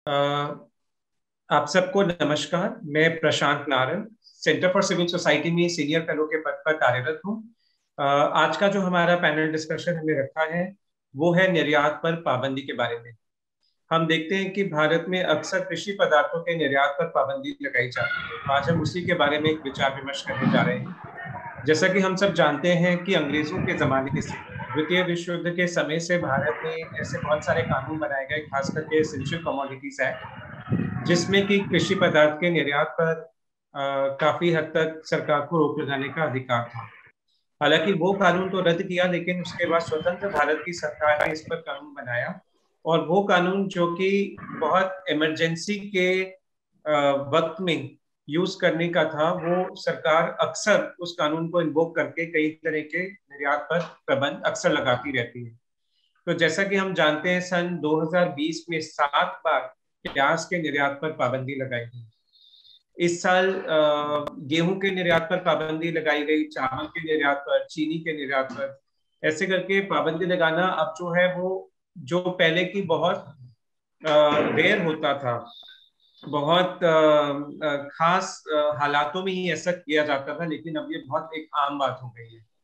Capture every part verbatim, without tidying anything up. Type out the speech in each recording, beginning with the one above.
अ, आप सबको नमस्कार। मैं Prashant Narang Centre for Civil Society में सीनियर फेलो के पद पर कार्यरत हूँ। अ, आज का जो हमारा पैनल डिस्कशन हमने रखा है वो है निर्यात पर पाबंदी के बारे में। हम देखते हैं कि भारत में अक्सर कृषि पदार्थों के निर्यात पर पाबंदी लगाई जाती है, तो आज हम उसी के बारे में एक विचार विमर्श करने जा रहे हैं। जैसा कि हम सब जानते हैं कि अंग्रेजों के जमाने से द्वितीय विश्व युद्ध के समय से भारत में ऐसे बहुत सारे कानून बनाए गए, खास करके एसेंशियल कमोडिटीज एक्ट, जिसमें कि कृषि पदार्थ के निर्यात पर अ, काफी हद तक सरकार को रोक लगाने का अधिकार था। हालांकि वो कानून तो रद्द किया, लेकिन उसके बाद स्वतंत्र भारत की सरकार ने इस पर कानून बनाया। और वो कानून जो कि बहुत इमरजेंसी के अ, वक्त में यूज करने का था, वो सरकार अक्सर उस कानून को इन्वोक करके कई तरह के निर्यात पर प्रतिबंध अक्सर लगाती रहती है। तो जैसा कि हम जानते हैं, सन दो हज़ार बीस में सात बार प्याज के निर्यात पर पाबंदी लगाई गई। इस साल अ, गेहूं के निर्यात पर पाबंदी लगाई गई, चावल के निर्यात पर, चीनी के निर्यात पर। ऐसे करके पाबंदी लगाना अब जो है वो, जो पहले की बहुत रेयर होता था, बहुत अ, अ, खास अ, हालातों में ही ऐसा किया जाता था, लेकिन अब ये बहुत एक आम बात हो गई है।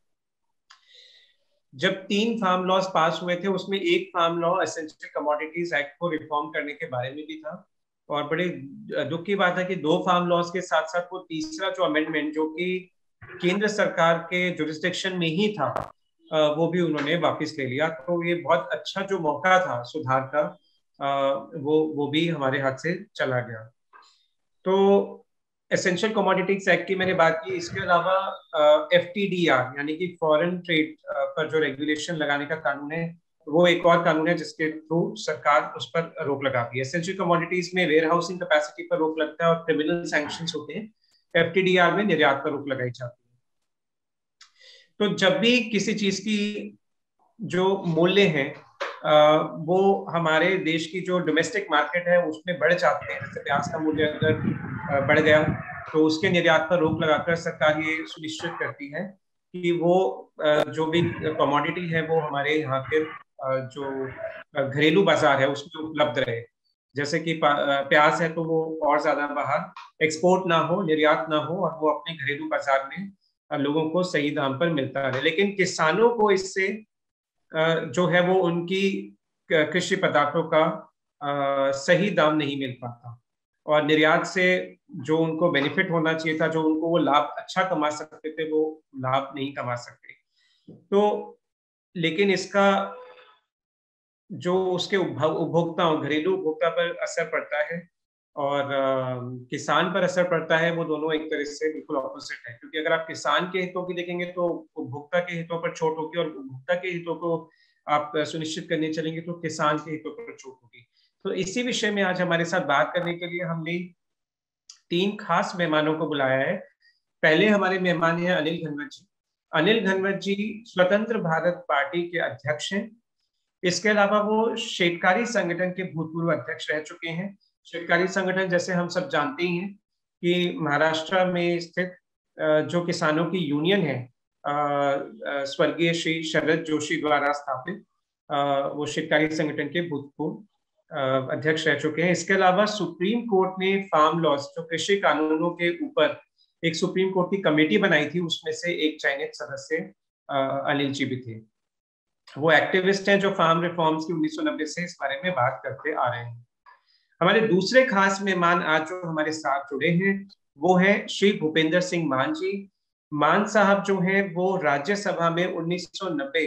जब तीन फार्म लॉज पास हुए थे, उसमें एक farm law essential commodities act को रिफॉर्म करने के बारे में भी था। और बड़े दुख की बात है कि दो फार्म लॉज के साथ साथ वो तीसरा जो अमेंडमेंट, जो कि केंद्र सरकार के जुरिस्डिक्शन में ही था, वो भी उन्होंने वापस ले लिया। तो ये बहुत अच्छा जो मौका था सुधार का, वो वो भी हमारे हाथ से चला गया। तो एसेंशियल कमोडिटीज एक्ट की मैंने बात की। इसके अलावा एफ टी डी आर यानी कि फॉरेन ट्रेड पर जो रेगुलेशन लगाने का कानून है, वो एक और कानून है जिसके थ्रू सरकार उस पर रोक लगाती है। एसेंशियल कमोडिटीज में वेयर हाउसिंग कैपेसिटी पर रोक लगता है और क्रिमिनल सैंक्शंस होते हैं। एफ टी डी आर में निर्यात पर रोक लगाई जाती है। तो जब भी किसी चीज की जो मूल्य है वो हमारे देश की जो डोमेस्टिक मार्केट है उसमें बढ़ जाते हैं, जैसे प्याज का मूल्य अगर बढ़ गया, तो उसके निर्यात पर रोक लगाकर सरकार ये सुनिश्चित करती है कि वो जो भी कमोडिटी है वो हमारे यहाँ के जो घरेलू बाजार है उसमें उपलब्ध रहे। जैसे कि प्याज है तो वो और ज्यादा बाहर एक्सपोर्ट ना हो, निर्यात ना हो, और वो अपने घरेलू बाजार में लोगों को सही दाम पर मिलता रहे। लेकिन किसानों को इससे जो है वो उनकी कृषि पदार्थों का सही दाम नहीं मिल पाता, और निर्यात से जो उनको बेनिफिट होना चाहिए था, जो उनको वो लाभ अच्छा कमा सकते थे, वो लाभ नहीं कमा सकते। तो लेकिन इसका जो उसके उपभोक्ताओं, घरेलू उपभोक्ता पर असर पड़ता है और किसान पर असर पड़ता है, वो दोनों एक तरह से बिल्कुल ऑपोजिट है। क्योंकि अगर आप किसान के हितों की देखेंगे तो उपभोक्ता के हितों पर छूट होगी, और उपभोक्ता के हितों को आप सुनिश्चित करने चलेंगे तो किसान के हितों पर छूट होगी। तो इसी विषय में आज हमारे साथ बात करने के लिए हमने तीन खास मेहमानों को बुलाया है। पहले हमारे मेहमान हैं अनिल घनवत जी। अनिल घनवत जी स्वतंत्र भारत पार्टी के अध्यक्ष हैं। इसके अलावा वो शेतकारी संगठन के भूतपूर्व अध्यक्ष रह चुके हैं। शेतकारी संगठन, जैसे हम सब जानते ही हैं कि महाराष्ट्र में स्थित जो किसानों की यूनियन है, स्वर्गीय श्री शरद जोशी द्वारा स्थापित, वो शेतकारी संगठन के भूतपूर्व अध्यक्ष रह चुके हैं। इसके अलावा सुप्रीम कोर्ट ने फार्म लॉज, जो कृषि कानूनों के ऊपर एक सुप्रीम कोर्ट की कमेटी बनाई थी, उसमें से एक चयनित सदस्य अनिल जी भी थे। वो एक्टिविस्ट हैं जो फार्म रिफॉर्म्स की उन्नीस सौ नब्बे से इस बारे में बात करते आ रहे हैं। हमारे दूसरे खास मेहमान आज जो हमारे साथ जुड़े हैं वो है श्री भूपेंद्र सिंह मान जी। मान साहब जो हैं वो राज्यसभा में उन्नीस सौ नब्बे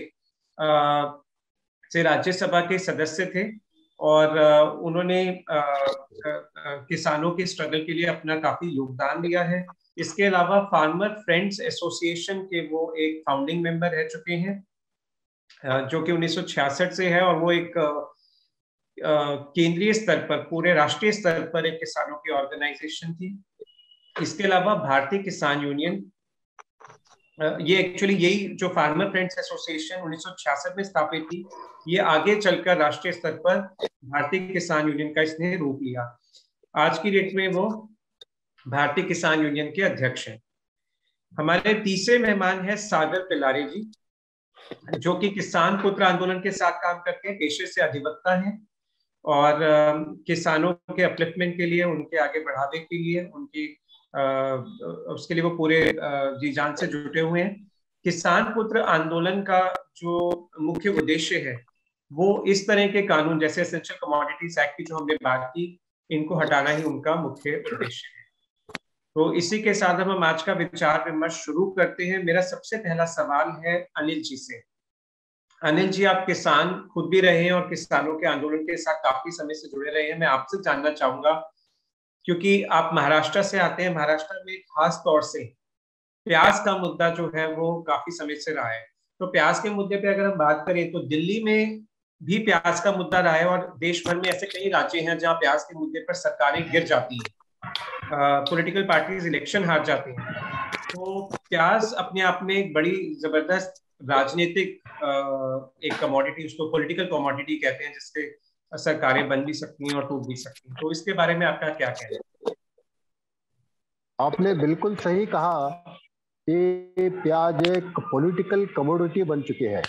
से राज्यसभा के सदस्य थे, और उन्होंने किसानों के स्ट्रगल के लिए अपना काफी योगदान दिया है। इसके अलावा फार्मर फ्रेंड्स एसोसिएशन के वो एक फाउंडिंग मेंबर रह चुके हैं, जो कि उन्नीस सौ छियासठ से है, और वो एक केंद्रीय स्तर पर, पूरे राष्ट्रीय स्तर पर एक किसानों की ऑर्गेनाइजेशन थी। इसके अलावा भारतीय किसान यूनियन, ये एक्चुअली यही जो फार्मर फ्रेंड्स एसोसिएशन उन्नीस सौ छियासठ में स्थापित थी, ये आगे चलकर राष्ट्रीय स्तर पर भारतीय किसान यूनियन का इसने रूप लिया। आज की डेट में वो भारतीय किसान यूनियन के अध्यक्ष हैं। हमारे तीसरे मेहमान है सागर पिलारे जी, जो कि किसान पुत्र आंदोलन के साथ काम करते हैं, पेशे से अधिवक्ता हैं। और अ, किसानों के अपलिफ्टमेंट के लिए, उनके आगे बढ़ावे के लिए, उनकी अ, उसके लिए वो पूरे अ, जी जान से जुटे हुए हैं। किसान पुत्र आंदोलन का जो मुख्य उद्देश्य है वो इस तरह के कानून जैसे एसेंशियल कमोडिटीज एक्ट की जो हमने बात की, इनको हटाना ही उनका मुख्य उद्देश्य है। तो इसी के साथ हम आज का विचार विमर्श शुरू करते हैं। मेरा सबसे पहला सवाल है अनिल जी से। अनिल जी, आप किसान खुद भी रहे हैं और किसानों के आंदोलन के साथ काफी समय से जुड़े रहे हैं। मैं आपसे जानना चाहूंगा, क्योंकि आप महाराष्ट्र से आते हैं, महाराष्ट्र में खास तौर से प्याज का मुद्दा जो है वो काफी समय से रहा है। तो प्याज के मुद्दे पे अगर हम बात करें तो दिल्ली में भी प्याज का मुद्दा रहा है, और देश भर में ऐसे कई राज्य हैं जहां प्याज के मुद्दे पर सरकारें गिर जाती हैं, पॉलिटिकल पार्टीज इलेक्शन हार जाती हैं। तो प्याज अपने आप में एक बड़ी जबरदस्त राजनीतिक अ, एक कमोडिटी, उसको पॉलिटिकल कमोडिटी कहते हैं, जिससे सरकारें बन भी सकती हैं और टूट भी सकती हैं। तो इसके बारे में आपका क्या कहना है? आपने बिल्कुल सही कहा कि प्याज एक पॉलिटिकल कमोडिटी बन चुकी है।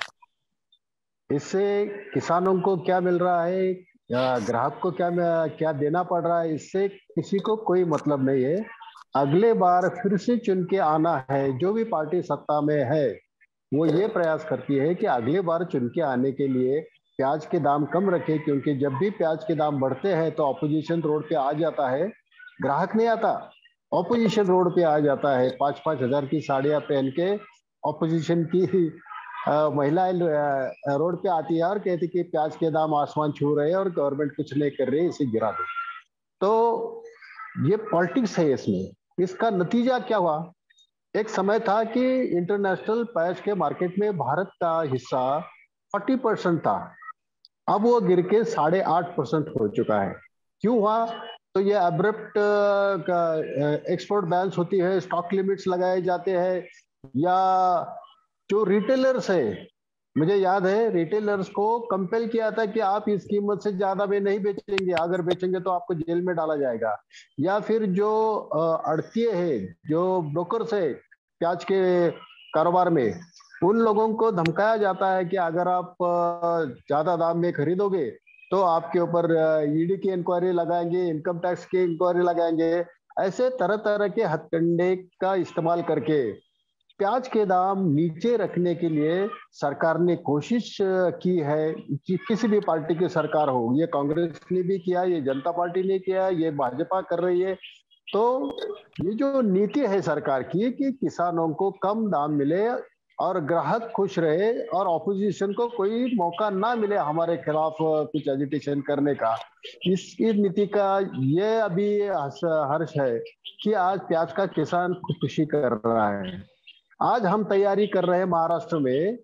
इससे किसानों को क्या मिल रहा है या ग्राहक को क्या क्या देना पड़ रहा है, इससे किसी को कोई मतलब नहीं है। अगले बार फिर से चुन के आना है, जो भी पार्टी सत्ता में है वो ये प्रयास करती है कि अगले बार चुन के आने के लिए प्याज के दाम कम रखे, क्योंकि जब भी प्याज के दाम बढ़ते हैं तो ऑपोजिशन रोड पे आ जाता है, ग्राहक नहीं आता। ऑपोजिशन रोड पे आ जाता है, पाँच पाँच हजार की साड़ियां पहन के ऑपोजिशन की महिलाएं रोड पे आती है और कहती कि प्याज के दाम आसमान छू रहे हैं और गवर्नमेंट कुछ नहीं कर रही है, इसे गिरा दो। तो ये पॉलिटिक्स है इसमें। इसका नतीजा क्या हुआ? एक समय था कि इंटरनेशनल प्याज के मार्केट में भारत का हिस्सा चालीस परसेंट था, अब वो गिर के साढ़े आठ परसेंट हो चुका है। क्यों हुआ? तो ये अब्रप्ट एक्सपोर्ट बैन्स होती है, स्टॉक लिमिट्स लगाए जाते हैं, या जो रिटेलर्स है, मुझे याद है रिटेलर्स को कंपेल किया था कि आप इस कीमत से ज्यादा में नहीं बेचेंगे, अगर बेचेंगे तो आपको जेल में डाला जाएगा। या फिर जो अड़तीय है, जो ब्रोकर्स है प्याज के कारोबार में, उन लोगों को धमकाया जाता है कि अगर आप ज्यादा दाम में खरीदोगे तो आपके ऊपर ईडी की इंक्वायरी लगाएंगे, इनकम टैक्स की इंक्वायरी लगाएंगे। ऐसे तरह तरह के हथकंडे का इस्तेमाल करके प्याज के दाम नीचे रखने के लिए सरकार ने कोशिश की है, कि किसी भी पार्टी की सरकार हो, ये कांग्रेस ने भी किया, ये जनता पार्टी ने किया, ये भाजपा कर रही है। तो ये जो नीति है सरकार की कि किसानों को कम दाम मिले और ग्राहक खुश रहे और ऑपोजिशन को कोई मौका ना मिले हमारे खिलाफ कुछ एजिटेशन करने का, इसकी नीति का ये अभी हर्ष है कि आज प्याज का किसान खुदकुशी कर रहा है। आज हम तैयारी कर रहे हैं महाराष्ट्र में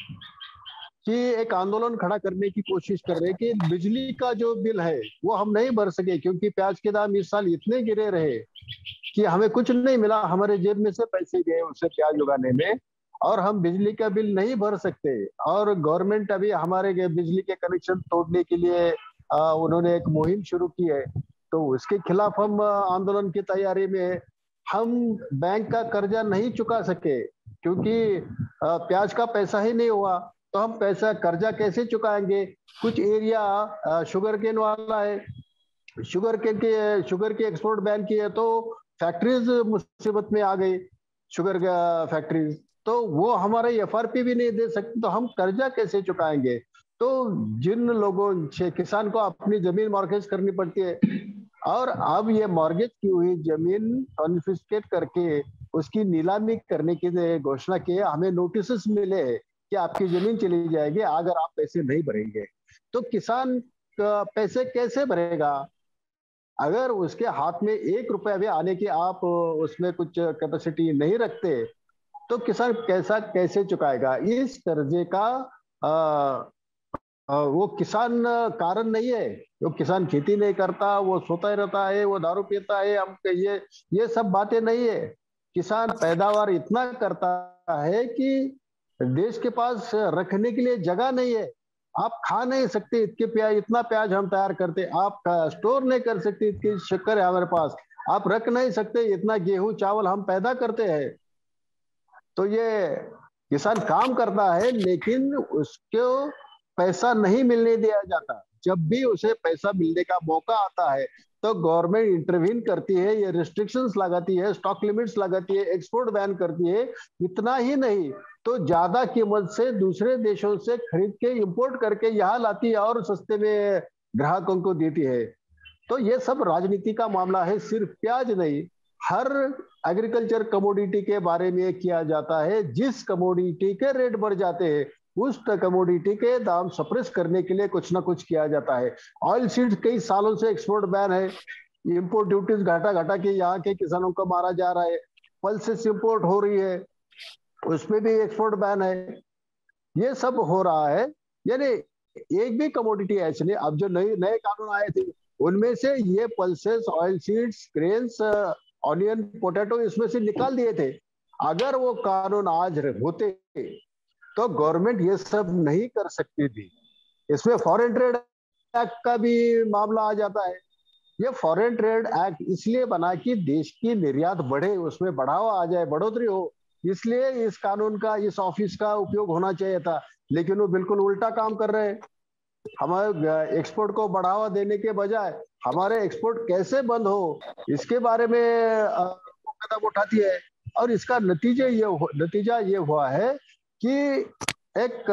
कि एक आंदोलन खड़ा करने की कोशिश कर रहे हैं कि बिजली का जो बिल है वो हम नहीं भर सके, क्योंकि प्याज के दाम इस साल इतने गिरे रहे कि हमें कुछ नहीं मिला, हमारे जेब में से पैसे गए उससे प्याज उगाने में, और हम बिजली का बिल नहीं भर सकते। और गवर्नमेंट अभी हमारे बिजली के कनेक्शन तोड़ने के लिए आ, उन्होंने एक मुहिम शुरू की है, तो उसके खिलाफ हम आंदोलन की तैयारी में। हम बैंक का कर्जा नहीं चुका सके क्योंकि प्याज का पैसा ही नहीं हुआ, तो हम पैसा कर्जा कैसे चुकाएंगे? कुछ एरिया शुगर केन वाला है, शुगर केन के शुगर की एक्सपोर्ट बैन की है, तो फैक्ट्रीज मुसीबत में आ गई, शुगर फैक्ट्रीज, तो वो हमारे एफआरपी भी नहीं दे सकते, तो हम कर्जा कैसे चुकाएंगे? तो जिन लोगों से किसान को अपनी जमीन मॉर्गेज करनी पड़ती है, और अब ये मॉर्गेज की हुई जमीन कॉन्फिस्केट करके उसकी नीलामी करने की घोषणा की है। हमें नोटिस मिले कि आपकी जमीन चली जाएगी अगर आप पैसे नहीं भरेंगे। तो किसान पैसे कैसे भरेगा अगर उसके हाथ में एक रुपया भी आने की आप उसमें कुछ कैपेसिटी नहीं रखते? तो किसान कैसा कैसे चुकाएगा? इस कर्जे का आ, वो किसान कारण नहीं है, वो किसान खेती नहीं करता, वो सोता ही रहता है, वो दारू पीता है, हम ये ये सब बातें नहीं है। किसान पैदावार इतना करता है कि देश के पास रखने के लिए जगह नहीं है। आप खा नहीं सकते इतने प्याज, इतना प्याज हम तैयार करते, आप स्टोर नहीं कर सकते, इतनी शक्कर है हमारे पास, आप रख नहीं सकते, इतना गेहूं चावल हम पैदा करते हैं। तो ये किसान काम करता है लेकिन उसको पैसा नहीं मिलने दिया जाता। जब भी उसे पैसा मिलने का मौका आता है तो गवर्नमेंट इंटरवीन करती है, ये रिस्ट्रिक्शंस लगाती है, स्टॉक लिमिट्स लगाती है, एक्सपोर्ट बैन करती है। इतना ही नहीं तो ज्यादा कीमत से दूसरे देशों से खरीद के इंपोर्ट करके यहाँ लाती है और सस्ते में ग्राहकों को देती है। तो ये सब राजनीति का मामला है, सिर्फ प्याज नहीं, हर एग्रीकल्चर कमोडिटी के बारे में किया जाता है। जिस कमोडिटी के रेट बढ़ जाते हैं उस कमोडिटी के दाम सप्रेस करने के लिए कुछ ना कुछ किया जाता है। ऑयल सीड्स कई सालों से एक्सपोर्ट बैन है, इंपोर्ट ड्यूटीज घटा घटा के यहाँ के किसानों को मारा जा रहा है। पल्सेस इंपोर्ट हो रही है, उसमें भी एक्सपोर्ट बैन है। ये सब हो रहा है, यानी एक भी कमोडिटी ऐसे नहीं। अब जो नए नए कानून आए थे उनमें से ये pulses, oil seeds, grains, onion, potato इसमें से निकाल दिए थे। अगर वो कानून आज होते तो गवर्नमेंट ये सब नहीं कर सकती थी। इसमें फॉरेन ट्रेड एक्ट का भी मामला आ जाता है। ये फॉरेन ट्रेड एक्ट इसलिए बना कि देश की निर्यात बढ़े, उसमें बढ़ावा आ जाए, बढ़ोतरी हो, इसलिए इस कानून का, इस ऑफिस का उपयोग होना चाहिए था। लेकिन वो बिल्कुल उल्टा काम कर रहे हैं। हमारे एक्सपोर्ट को बढ़ावा देने के बजाय हमारे एक्सपोर्ट कैसे बंद हो इसके बारे में कदम उठाती है। और इसका नतीजा ये नतीजा ये हुआ है कि एक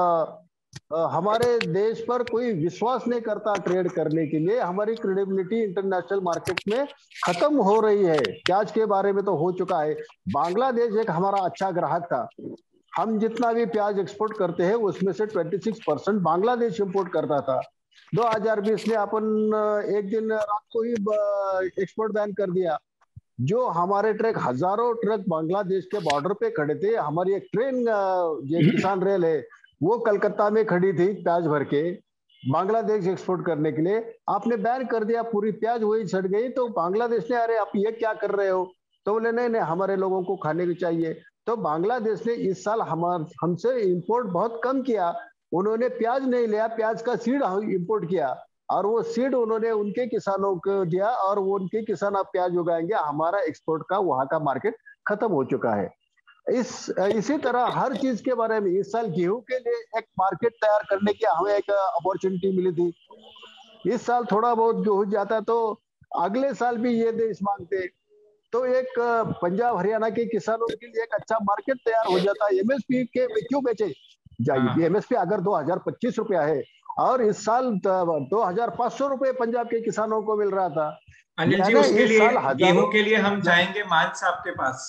आ, हमारे देश पर कोई विश्वास नहीं करता ट्रेड करने के लिए। हमारी क्रेडिबिलिटी इंटरनेशनल मार्केट में खत्म हो रही है। प्याज के बारे में तो हो चुका है। बांग्लादेश एक हमारा अच्छा ग्राहक था। हम जितना भी प्याज एक्सपोर्ट करते हैं उसमें से छब्बीस परसेंट बांग्लादेश इंपोर्ट करता था। दो हज़ार बीस में अपन एक दिन रात को ही एक्सपोर्ट बैन कर दिया। जो हमारे ट्रक, हजारों ट्रक बांग्लादेश के बॉर्डर पे खड़े थे। हमारी एक ट्रेन, ये किसान रेल है, वो कलकत्ता में खड़ी थी प्याज भर के बांग्लादेश एक्सपोर्ट करने के लिए। आपने बैन कर दिया, पूरी प्याज वही सड़ गई। तो बांग्लादेश ने, अरे आप ये क्या कर रहे हो? तो बोले नहीं नहीं, हमारे लोगों को खाने को चाहिए। तो बांग्लादेश ने इस साल हमारे हमसे इंपोर्ट बहुत कम किया। उन्होंने प्याज नहीं लिया, प्याज का सीड इंपोर्ट किया और वो सीड उन्होंने उनके किसानों को दिया और वो उनके किसान अब प्याज उगाएंगे। हमारा एक्सपोर्ट का वहां का मार्केट खत्म हो चुका है। इस इसी तरह हर चीज के बारे में इस साल गेहूं के लिए एक मार्केट तैयार करने की हमें एक अपॉर्चुनिटी मिली थी। इस साल थोड़ा बहुत गेहूं जाता तो अगले साल भी ये देश मांगते, तो एक पंजाब हरियाणा के किसानों के लिए एक अच्छा मार्केट तैयार हो जाता। एमएसपी के क्यों बेचे जाइए? एमएसपी अगर दो हजार पच्चीस रुपया है और इस साल दो हजार पांच सौ रुपए पंजाब के किसानों को मिल रहा था। अनिल जी, उसके लिए गेहूं के लिए हम जाएंगे मान साहब के पास।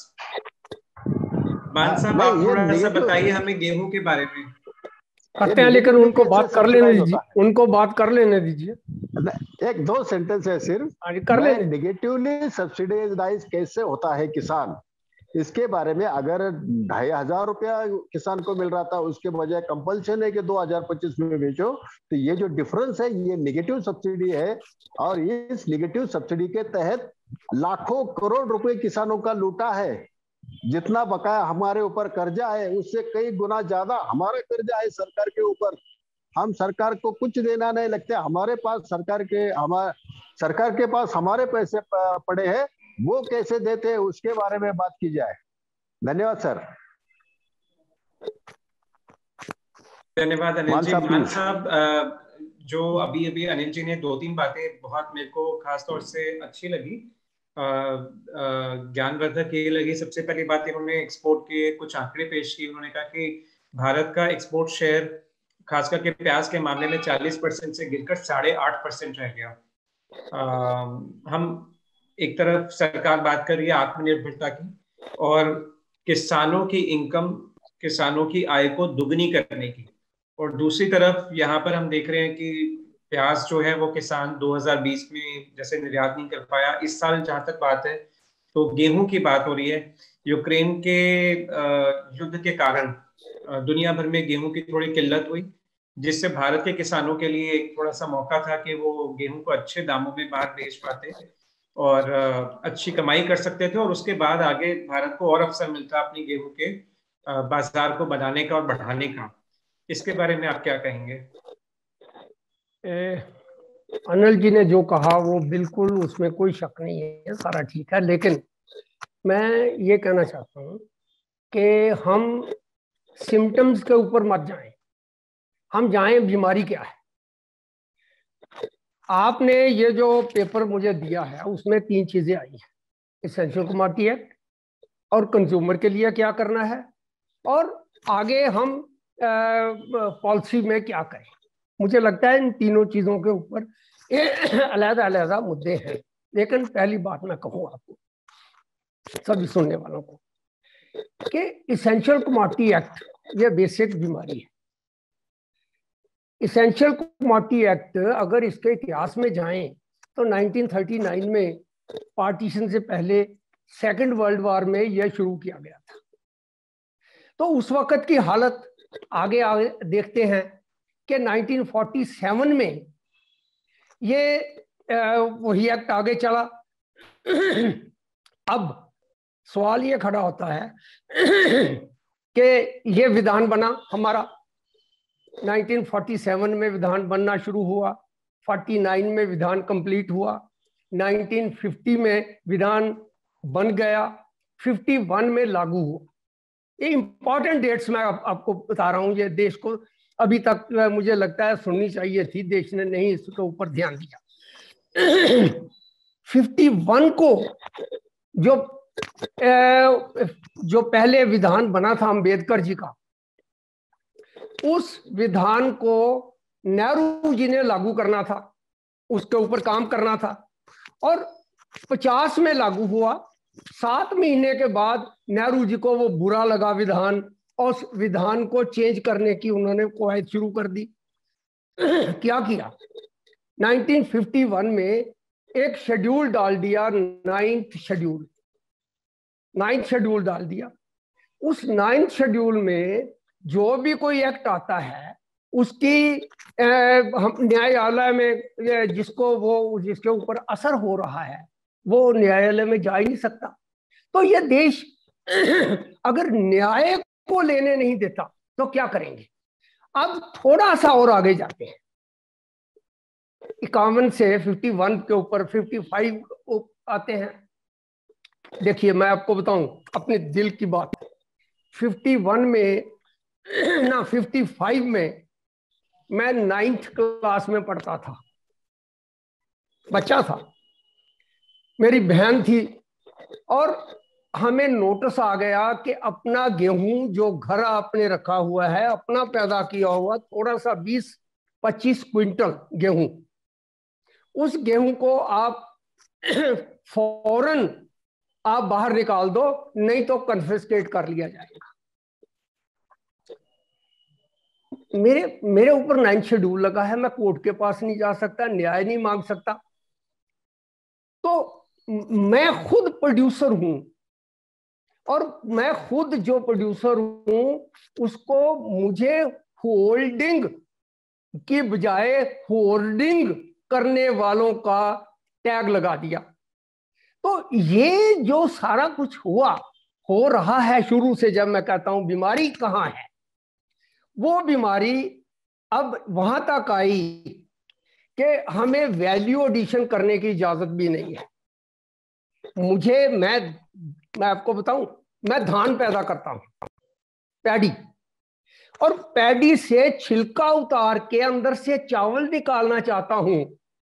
मान साहब, आप थोड़ा सा बताइए हमें गेहूं के बारे में। करते हैं, लेकिन उनको बात कर लेने दीजिए, उनको बात कर लेने दीजिए। एक दो सेंटेंस है सिर्फ। कर लेने। नेगेटिवली सब्सिडाइज कैसे होता है किसान, इसके बारे में। अगर ढाई हजार रुपया किसान को मिल रहा था, उसके बजाय कंपल्सन है कि दो हजार पच्चीस में बेचो, तो ये जो डिफरेंस है ये नेगेटिव सब्सिडी है। और इस नेगेटिव सब्सिडी के तहत लाखों करोड़ रुपए किसानों का लूटा है। जितना बकाया हमारे ऊपर कर्जा है उससे कई गुना ज्यादा हमारा कर्जा है सरकार के ऊपर। हम सरकार को कुछ देना नहीं लगते। हमारे पास सरकार के हमारे सरकार के पास हमारे पैसे पड़े हैं, वो कैसे देते हैं उसके बारे में बात की जाए। धन्यवाद सर। धन्यवाद अनिल जी। मान साहब, जो अभी अभी अनिल जी ने दो तीन बातें बहुत मेरे को खास तौर से अच्छी लगी, ज्ञानवर्धक ये लगी। सबसे पहली बात, इन्होंने एक्सपोर्ट के कुछ आंकड़े पेश किए। उन्होंने कहा कि भारत का एक्सपोर्ट शेयर खास करके प्याज के मामले में चालीस परसेंट से गिरकर साढ़े आठ परसेंट रह गया। आ, हम एक तरफ सरकार बात कर रही है आत्मनिर्भरता की और किसानों की इनकम, किसानों की आय को दुगनी करने की, और दूसरी तरफ यहाँ पर हम देख रहे हैं कि प्याज जो है वो किसान दो हज़ार बीस में जैसे निर्यात नहीं कर पाया। इस साल जहां तक बात है तो गेहूं की बात हो रही है। यूक्रेन के युद्ध के कारण दुनिया भर में गेहूं की थोड़ी किल्लत हुई, जिससे भारत के किसानों के लिए एक थोड़ा सा मौका था कि वो गेहूं को अच्छे दामों में बाहर बेच पाते और अच्छी कमाई कर सकते थे, और उसके बाद आगे भारत को और अवसर मिलता अपनी गेहूं के बाजार को बनाने का और बढ़ाने का। इसके बारे में आप क्या कहेंगे? अनिल जी ने जो कहा वो बिल्कुल, उसमें कोई शक नहीं है, सारा ठीक है। लेकिन मैं ये कहना चाहता हूँ कि हम सिम्टम्स के ऊपर मत जाएं, हम जाएं बीमारी क्या है। आपने ये जो पेपर मुझे दिया है उसमें तीन चीजें आई हैं, इसेंशियल कमोडिटी एक्ट और कंज्यूमर के लिए क्या करना है और आगे हम पॉलिसी में क्या करें। मुझे लगता है इन तीनों चीजों के ऊपर अलग अलग मुद्दे हैं। लेकिन पहली बात मैं कहूँ आपको सभी सुनने वालों को कि इसेंशियल कमोडिटी एक्ट ये बेसिक बीमारी है। इसेंशियल कमोडिटी एक्ट अगर इसके इतिहास में जाएं तो नाइनटीन थर्टी नाइन में पार्टीशन से पहले सेकेंड वर्ल्ड वॉर में यह शुरू किया गया था। तो उस वक्त की हालत आगे आगे देखते हैं कि नाइनटीन फोर्टी सेवन में ये वही एक्ट आगे चला। अब सवाल ये खड़ा होता है कि ये विधान बना हमारा, नाइनटीन फोर्टी सेवन में विधान बनना शुरू हुआ, फोर्टी नाइन में विधान कंप्लीट हुआ, नाइनटीन फिफ्टी में विधान बन गया, फिफ्टी वन में लागू हुआ। ये इंपॉर्टेंट डेट्स मैं आप, आपको बता रहा हूँ। ये देश को अभी तक मुझे लगता है सुननी चाहिए थी, देश ने नहीं इसके ऊपर ध्यान दिया। फिफ्टी वन को जो जो पहले विधान बना था अम्बेडकर जी का, उस विधान को नेहरू जी ने लागू करना था, उसके ऊपर काम करना था और पचास में लागू हुआ। सात महीने के बाद नेहरू जी को वो बुरा लगा विधान और उस विधान को चेंज करने की उन्होंने कवायद शुरू कर दी। क्या किया, नाइनटीन फिफ्टी वन में एक शेड्यूल डाल दिया, नाइन्थ शेड्यूल नाइन्थ शेड्यूल डाल दिया। उस नाइन्थ शेड्यूल में जो भी कोई एक्ट आता है उसकी न्यायालय में जिसको वो जिसके ऊपर असर हो रहा है वो न्यायालय में जा ही नहीं सकता। तो ये देश अगर न्याय को लेने नहीं देता तो क्या करेंगे। अब थोड़ा सा और आगे जाते हैं, इक्यावन से फिफ्टी वन के ऊपर फिफ्टी फाइव आते हैं। देखिए मैं आपको बताऊं अपने दिल की बात, फिफ्टी वन में ना फिफ्टी फाइव में मैं नाइन्थ क्लास में पढ़ता था, बच्चा था, मेरी बहन थी और हमें नोटिस आ गया कि अपना गेहूं जो घर आपने रखा हुआ है, अपना पैदा किया हुआ थोड़ा सा बीस पच्चीस क्विंटल गेहूं, उस गेहूं को आप फौरन आप बाहर निकाल दो, नहीं तो कन्फिस्केट कर लिया जाएगा। मेरे मेरे ऊपर नाइन्थ शेड्यूल लगा है, मैं कोर्ट के पास नहीं जा सकता, न्याय नहीं मांग सकता। तो मैं खुद प्रोड्यूसर हूं और मैं खुद जो प्रोड्यूसर हूं उसको मुझे होल्डिंग की बजाय होर्डिंग करने वालों का टैग लगा दिया। तो ये जो सारा कुछ हुआ हो रहा है शुरू से, जब मैं कहता हूं बीमारी कहाँ है, वो बीमारी अब वहां तक आई कि हमें वैल्यू एडिशन करने की इजाजत भी नहीं है। मुझे मैं मैं आपको बताऊं, मैं धान पैदा करता हूं, पैडी, और पैडी से छिलका उतार के अंदर से चावल निकालना चाहता हूं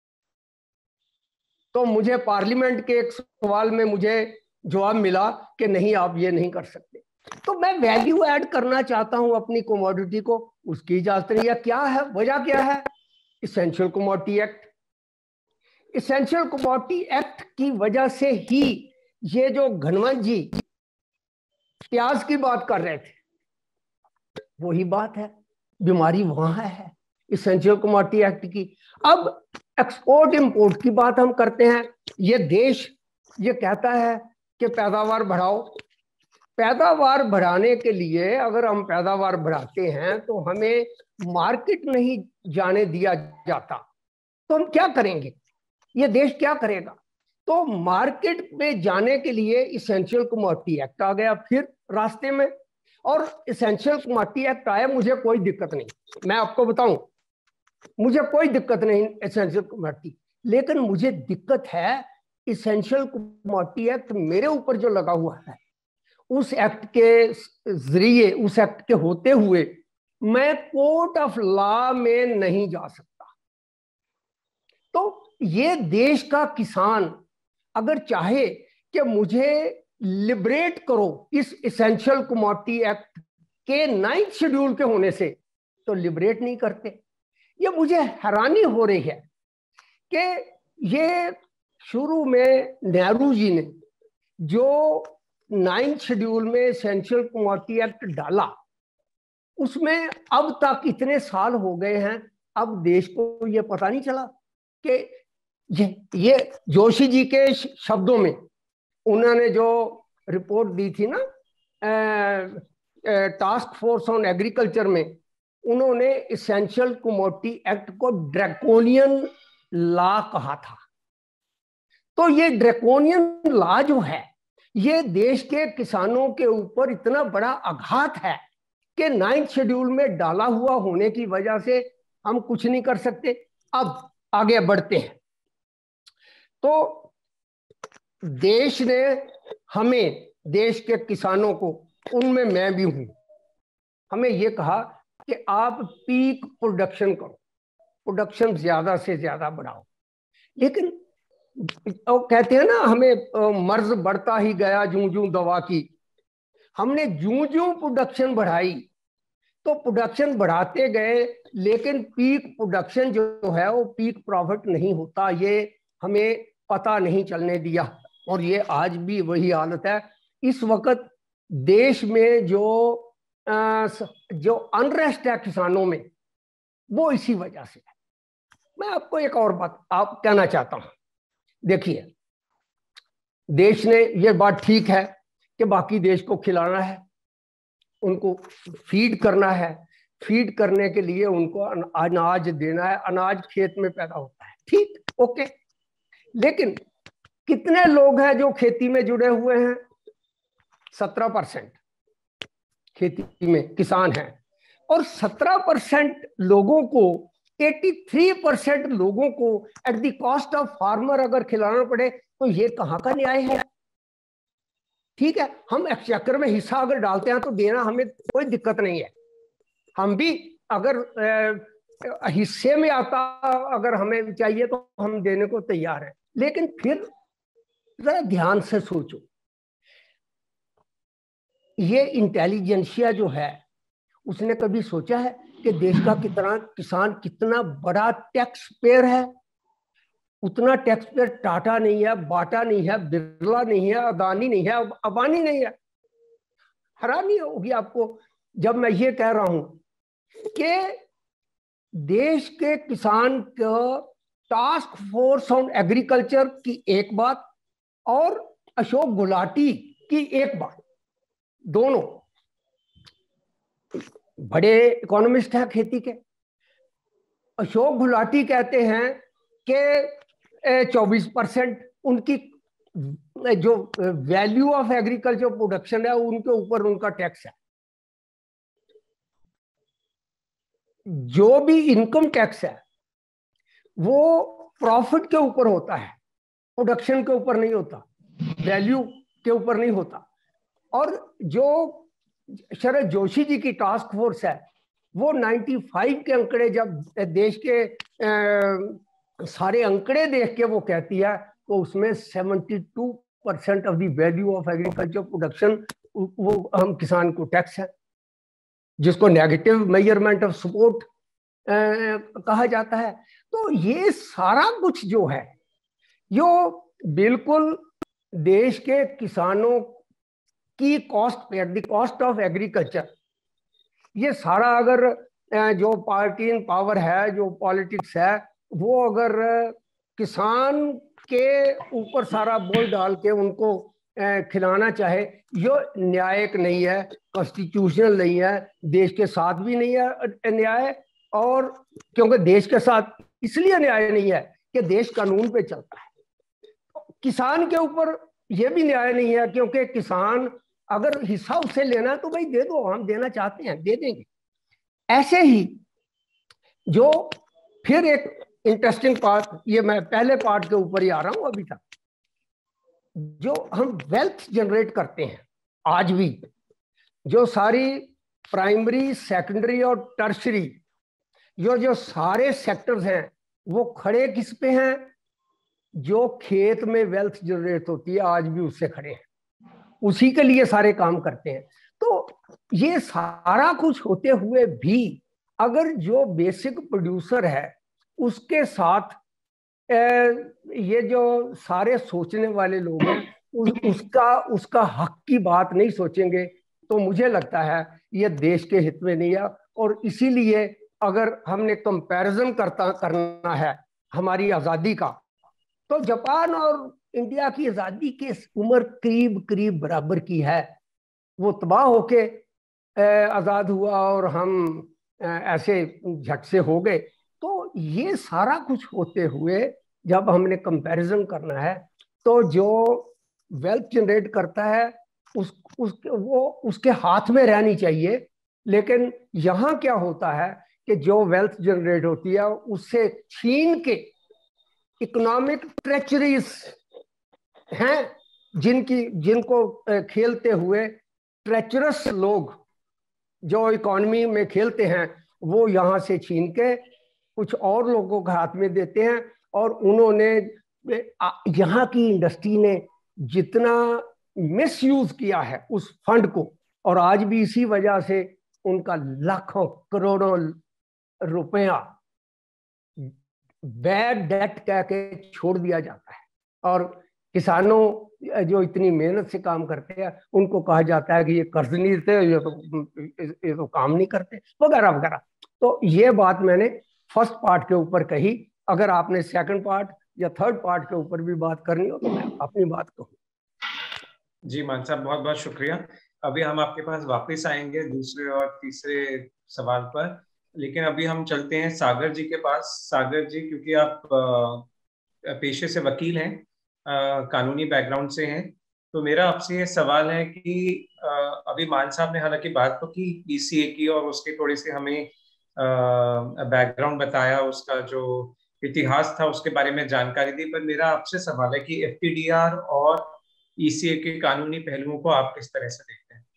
तो मुझे पार्लियामेंट के एक सवाल में मुझे जवाब मिला कि नहीं आप ये नहीं कर सकते। तो मैं वैल्यू ऐड करना चाहता हूं अपनी कमोडिटी को, उसकी इजाजत नहीं है। क्या है वजह, क्या है, essential commodity act. Essential commodity act की वजह से ही ये जो घनवंत जी प्याज की बात कर रहे थे, वही बात है, बीमारी वहां है इसेंशियल कमोडिटी एक्ट की। अब एक्सपोर्ट इंपोर्ट की बात हम करते हैं, ये देश ये कहता है कि पैदावार बढ़ाओ। पैदावार बढ़ाने के लिए अगर हम पैदावार बढ़ाते हैं तो हमें मार्केट नहीं जाने दिया जाता, तो हम क्या करेंगे, ये देश क्या करेगा। तो मार्केट में जाने के लिए इसेंशियल कमोडिटी एक्ट आ गया फिर रास्ते में, और इसेंशियल कमोडिटी एक्ट आया, मुझे कोई दिक्कत नहीं, मैं आपको बताऊं मुझे कोई दिक्कत नहीं इसेंशियल कमोडिटी, लेकिन मुझे दिक्कत है इसेंशियल कमोडिटी एक्ट मेरे ऊपर जो लगा हुआ है, उस एक्ट के जरिए, उस एक्ट के होते हुए मैं कोर्ट ऑफ लॉ में नहीं जा सकता। तो ये देश का किसान अगर चाहे कि मुझे लिबरेट करो इस इसेंशियल कमोडिटी एक्ट के नाइन्थ शेड्यूल के होने से, तो लिबरेट नहीं करते। ये मुझे हैरानी हो रही है कि ये शुरू में नेहरू जी ने जो नाइन्थ शेड्यूल में इसेंशियल कमोडिटी एक्ट डाला, उसमें अब तक इतने साल हो गए हैं, अब देश को ये पता नहीं चला कि ये ये जोशी जी के शब्दों में उन्होंने जो रिपोर्ट दी थी ना टास्क फोर्स ऑन एग्रीकल्चर में, उन्होंने इसेंशियल कमोडिटी एक्ट को ड्रैकोनियन लॉ कहा था। तो ये ड्रैकोनियन लॉ जो है ये देश के किसानों के ऊपर इतना बड़ा आघात है कि नाइन्थ शेड्यूल में डाला हुआ होने की वजह से हम कुछ नहीं कर सकते। अब आगे बढ़ते हैं। तो देश ने हमें, देश के किसानों को, उनमें मैं भी हूं, हमें यह कहा कि आप पीक प्रोडक्शन करो, प्रोडक्शन ज्यादा से ज्यादा बढ़ाओ। लेकिन वो कहते हैं ना, हमें मर्ज बढ़ता ही गया जूं जूं दवा की। हमने जूं जूं प्रोडक्शन बढ़ाई तो प्रोडक्शन बढ़ाते गए, लेकिन पीक प्रोडक्शन जो है वो पीक प्रॉफिट नहीं होता, ये हमें पता नहीं चलने दिया। और ये आज भी वही हालत है। इस वक्त देश में जो आ, जो अनरेस्ट है किसानों में, वो इसी वजह से है। मैं आपको एक और बात आप कहना चाहता हूं। देखिए, देश ने ये बात ठीक है कि बाकी देश को खिलाना है, उनको फीड करना है, फीड करने के लिए उनको अनाज देना है, अनाज खेत में पैदा होता है, ठीक, ओके। लेकिन कितने लोग हैं जो खेती में जुड़े हुए हैं? सत्रह परसेंट खेती में किसान हैं। और सत्रह परसेंट लोगों को, तिरासी परसेंट लोगों को at the cost of farmer अगर खिलाना पड़े, तो ये कहाँ का न्याय है? ठीक है, हम एक्सचेकर में हिस्सा अगर डालते हैं तो देना हमें कोई दिक्कत नहीं है। हम भी अगर आ, हिस्से में आता अगर हमें चाहिए तो हम देने को तैयार हैं। लेकिन फिर जरा ध्यान से सोचो, ये इंटेलिजेंसिया जो है उसने कभी सोचा है कि देश का कितना किसान कितना बड़ा टैक्स पेयर है? उतना टैक्स पेयर टाटा नहीं है, बाटा नहीं है, बिरला नहीं है, अदानी नहीं है, अंबानी नहीं है। हैरानी होगी आपको जब मैं ये कह रहा हूं कि देश के किसान का टास्क फोर्स ऑन एग्रीकल्चर की एक बात और अशोक गुलाटी की एक बात, दोनों बड़े इकोनॉमिस्ट हैं खेती के। अशोक गुलाटी कहते हैं कि चौबीस परसेंट उनकी जो वैल्यू ऑफ एग्रीकल्चर प्रोडक्शन है उनके ऊपर उनका टैक्स है। जो भी इनकम टैक्स है वो प्रॉफिट के ऊपर होता है, प्रोडक्शन के ऊपर नहीं होता, वैल्यू के ऊपर नहीं होता। और जो शरद जोशी जी की टास्क फोर्स है वो पचानवे के अंकड़े, जब देश के आ, सारे अंकड़े देख के वो कहती है तो उसमें बहत्तर percent of the value of agriculture production वो हम किसान को टैक्स है, जिसको नेगेटिव मेजरमेंट ऑफ सपोर्ट कहा जाता है। तो ये सारा कुछ जो है यो बिल्कुल देश के किसानों की कॉस्ट पे, द कॉस्ट ऑफ एग्रीकल्चर, ये सारा अगर जो पार्टी इन पावर है, जो पॉलिटिक्स है, वो अगर किसान के ऊपर सारा बोझ डाल के उनको खिलाना चाहे, ये न्यायिक नहीं है, कॉन्स्टिट्यूशनल नहीं है, देश के साथ भी नहीं है न्याय। और क्योंकि देश के साथ इसलिए न्याय नहीं है कि देश कानून पे चलता है। किसान के ऊपर यह भी न्याय नहीं है, क्योंकि किसान अगर हिस्सा उससे लेना है तो भाई दे दो, हम देना चाहते हैं दे देंगे। ऐसे ही जो फिर एक इंटरेस्टिंग पार्ट, ये मैं पहले पार्ट के ऊपर ही आ रहा हूं अभी तक, जो हम वेल्थ जनरेट करते हैं आज भी, जो सारी प्राइमरी, सेकेंडरी और टर्शरी, जो जो सारे सेक्टर्स हैं वो खड़े किस पे हैं? जो खेत में वेल्थ जनरेट होती है आज भी उससे खड़े हैं, उसी के लिए सारे काम करते हैं। तो ये सारा कुछ होते हुए भी अगर जो बेसिक प्रोड्यूसर है उसके साथ ये जो सारे सोचने वाले लोग हैं उस, उसका उसका हक की बात नहीं सोचेंगे तो मुझे लगता है ये देश के हित में नहीं है। और इसीलिए अगर हमने कंपैरिजन करता करना है हमारी आज़ादी का, तो जापान और इंडिया की आज़ादी की उम्र करीब करीब बराबर की है। वो तबाह होके आज़ाद हुआ और हम ऐसे झट से हो गए। तो ये सारा कुछ होते हुए जब हमने कंपैरिजन करना है तो जो वेल्थ जनरेट करता है उस, उस वो उसके हाथ में रहनी चाहिए। लेकिन यहाँ क्या होता है कि जो वेल्थ जनरेट होती है उससे छीन के इकोनॉमिक ट्रेचरीज हैं जिनकी जिनको खेलते हुए ट्रेचरस लोग जो इकोनॉमी में खेलते हैं वो यहाँ से छीन के कुछ और लोगों के हाथ में देते हैं। और उन्होंने यहाँ की इंडस्ट्री ने जितना मिसयूज किया है उस फंड को, और आज भी इसी वजह से उनका लाखों करोड़ों रुपया बैड डेट कह के छोड़ दिया जाता है। और किसानों जो इतनी मेहनत से काम करते हैं उनको कहा जाता है कि ये कर्ज नहीं देते, ये तो ये तो काम नहीं करते वगैरह वगैरह। तो ये बात मैंने फर्स्ट पार्ट के ऊपर कही। अगर आपने सेकंड पार्ट या थर्ड पार्ट के ऊपर भी बात करनी हो तो मैं अपनी बात कहूँ। जी मान साहब, बहुत बहुत शुक्रिया। अभी हम आपके पास वापस आएंगे दूसरे और तीसरे सवाल पर, लेकिन अभी हम चलते हैं सागर जी के पास। सागर जी, क्योंकि आप पेशे से वकील हैं, कानूनी बैकग्राउंड से हैं, तो मेरा आपसे ये सवाल है कि अभी मान साहब ने हालांकि बात तो की ईसीए की और उसके थोड़ी सी हमें बैकग्राउंड बताया, उसका जो इतिहास था उसके बारे में जानकारी दी, पर मेरा आपसे सवाल है कि एफटीडीआर और ईसीए के कानूनी पहलुओं को आप किस तरह से देखते हैं?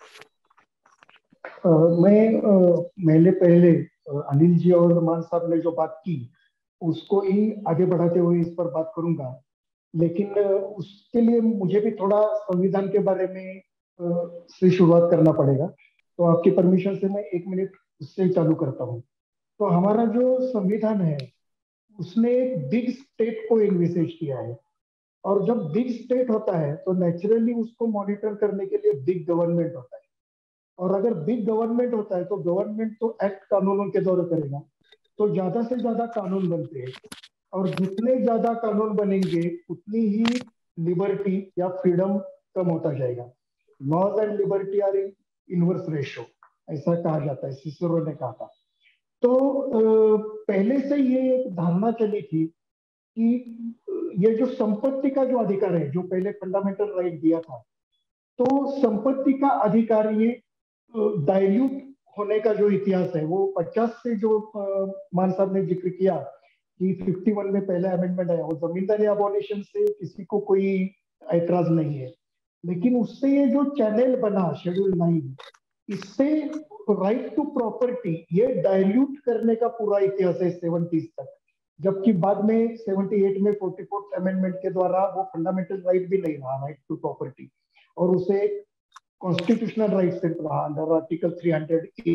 uh, मैं uh, मैंने पहले uh, अनिल जी और मान साहब ने जो बात की उसको ही आगे बढ़ाते हुए इस पर बात करूंगा, लेकिन uh, उसके लिए मुझे भी थोड़ा संविधान के बारे में uh, से शुरुआत करना पड़ेगा। तो आपकी परमिशन से मैं एक मिनट उससे चालू करता हूँ। तो हमारा जो संविधान है उसने एक बिग स्टेट को एनविसेज किया है, और जब बिग स्टेट होता है तो नेचुरली उसको मॉनिटर करने के लिए बिग गवर्नमेंट होता है। और अगर बिग गवर्नमेंट होता है तो गवर्नमेंट तो एक्ट कानूनों के द्वारा करेगा, तो ज्यादा से ज्यादा कानून बनते हैं, और जितने ज्यादा कानून बनेंगे उतनी ही लिबर्टी या फ्रीडम कम होता जाएगा। Laws and liberty are in inverse ratio, ऐसा कहा जाता है, सिसरो ने कहा था। तो पहले से ये एक धारणा चली थी कि ये जो संपत्ति का जो अधिकार है, जो पहले फंडामेंटल राइट दिया था, तो संपत्ति का अधिकार ये डाइल्यूट होने का जो इतिहास है वो पचास से जो मान साहब ने जिक्र किया कि इक्यावन में पहला अमेंडमेंट आया, वो जमींदारी अबॉलिशन से किसी को कोई ऐतराज नहीं है, लेकिन उससे ये जो चैनल बना शेड्यूल नाइन, इससे राइट टू प्रॉपर्टी ये डाइल्यूट करने का पूरा इतिहास है सेवेंटीज तक। जबकि बाद में अठहत्तर में चौवालीसवें अमेंडमेंट के द्वारा वो फंडामेंटल राइट भी नहीं रहा, राइट टू प्रॉपर्टी, और उसे कॉन्स्टिट्यूशनल राइट से रहा अंडर आर्टिकल तीन सौ ए।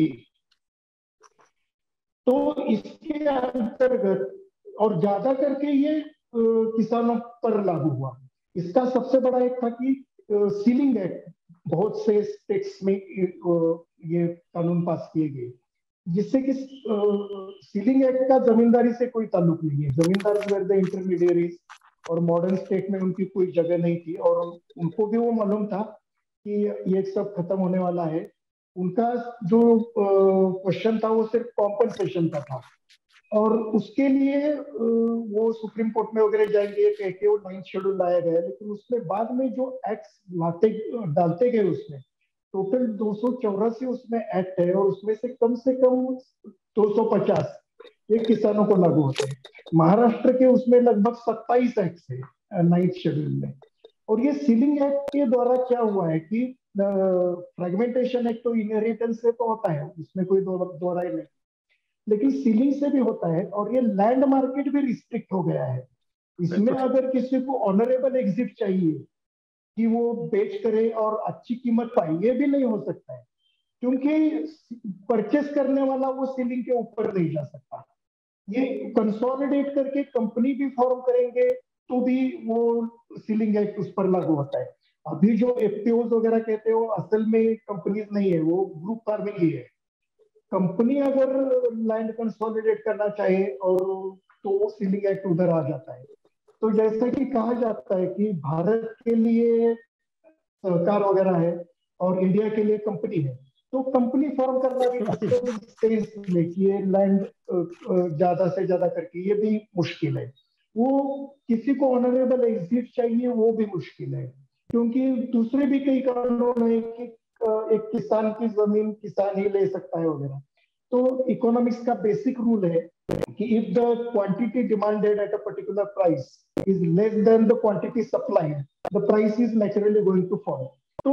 तो इसके अंतर्गत और ज्यादा करके ये किसानों पर लागू हुआ। इसका सबसे बड़ा एक था कि सीलिंग एक्ट, बहुत से स्टेट्स में ये कानून पास किए गए, जिससे कि सीलिंग एक्ट का जमींदारी से कोई ताल्लुक नहीं है। जमींदार वेर द इंटरमीडिएरीज, और मॉडर्न स्टेट में उनकी कोई जगह नहीं थी, और उनको भी वो मालूम था कि ये सब खत्म होने वाला है। उनका जो क्वेश्चन था वो सिर्फ कॉम्पनसेशन का था, और उसके लिए वो सुप्रीम कोर्ट में वगैरह जाएंगे कह के वो नाइन्थ शेड्यूल लाया गया। लेकिन उसमें बाद में जो एक्ट्स लाते डालते गए उसमें टोटल दो सौ चौरासी उसमें एक्ट है, और उसमें से कम से कम दो सौ पचास ये किसानों को लागू होते हैं। महाराष्ट्र के उसमें लगभग सत्ताईस एक्ट है नाइन्थ शेड्यूल में। और ये सीलिंग एक्ट के द्वारा क्या हुआ है कि फ्रेगमेंटेशन एक्ट तो इनहेरिटेंस से तो होता है, उसमें कोई दोहराई नहीं, लेकिन सीलिंग से भी होता है, और ये लैंड मार्केट भी रिस्ट्रिक्ट हो गया है। इसमें अगर किसी को ऑनरेबल एग्जिट चाहिए कि वो बेच करे और अच्छी कीमत पाए, ये भी नहीं हो सकता है, क्योंकि परचेस करने वाला वो सीलिंग के ऊपर नहीं जा सकता। ये कंसोलिडेट करके कंपनी भी फॉर्म करेंगे तो भी वो सीलिंग एक्ट उस पर लागू होता है। अभी जो एफपीओज वगैरह कहते हो असल में कंपनीज नहीं है, वो ग्रुप फार्मिंग ही है। कंपनी अगर लैंड कंसोलिडेट करना चाहे और तो सीलिंग एक्ट उधर आ जाता है। तो जैसा कि कहा जाता है कि भारत के लिए सरकार वगैरह है और इंडिया के लिए कंपनी है, तो कंपनी फॉर्म करना भी असल स्टेज में कि ये लैंड ज्यादा से ज्यादा करके ये भी मुश्किल है। वो किसी को ऑनरेबल एग्जिट चाहिए वो भी मुश्किल है, क्योंकि दूसरे भी कई कानून है कि एक किसान की जमीन किसान ही ले सकता है वगैरह। तो इकोनॉमिक्स का बेसिक रूल है कि if the quantity demanded at a particular price is less than the quantity supplied, the price is naturally going to fall. तो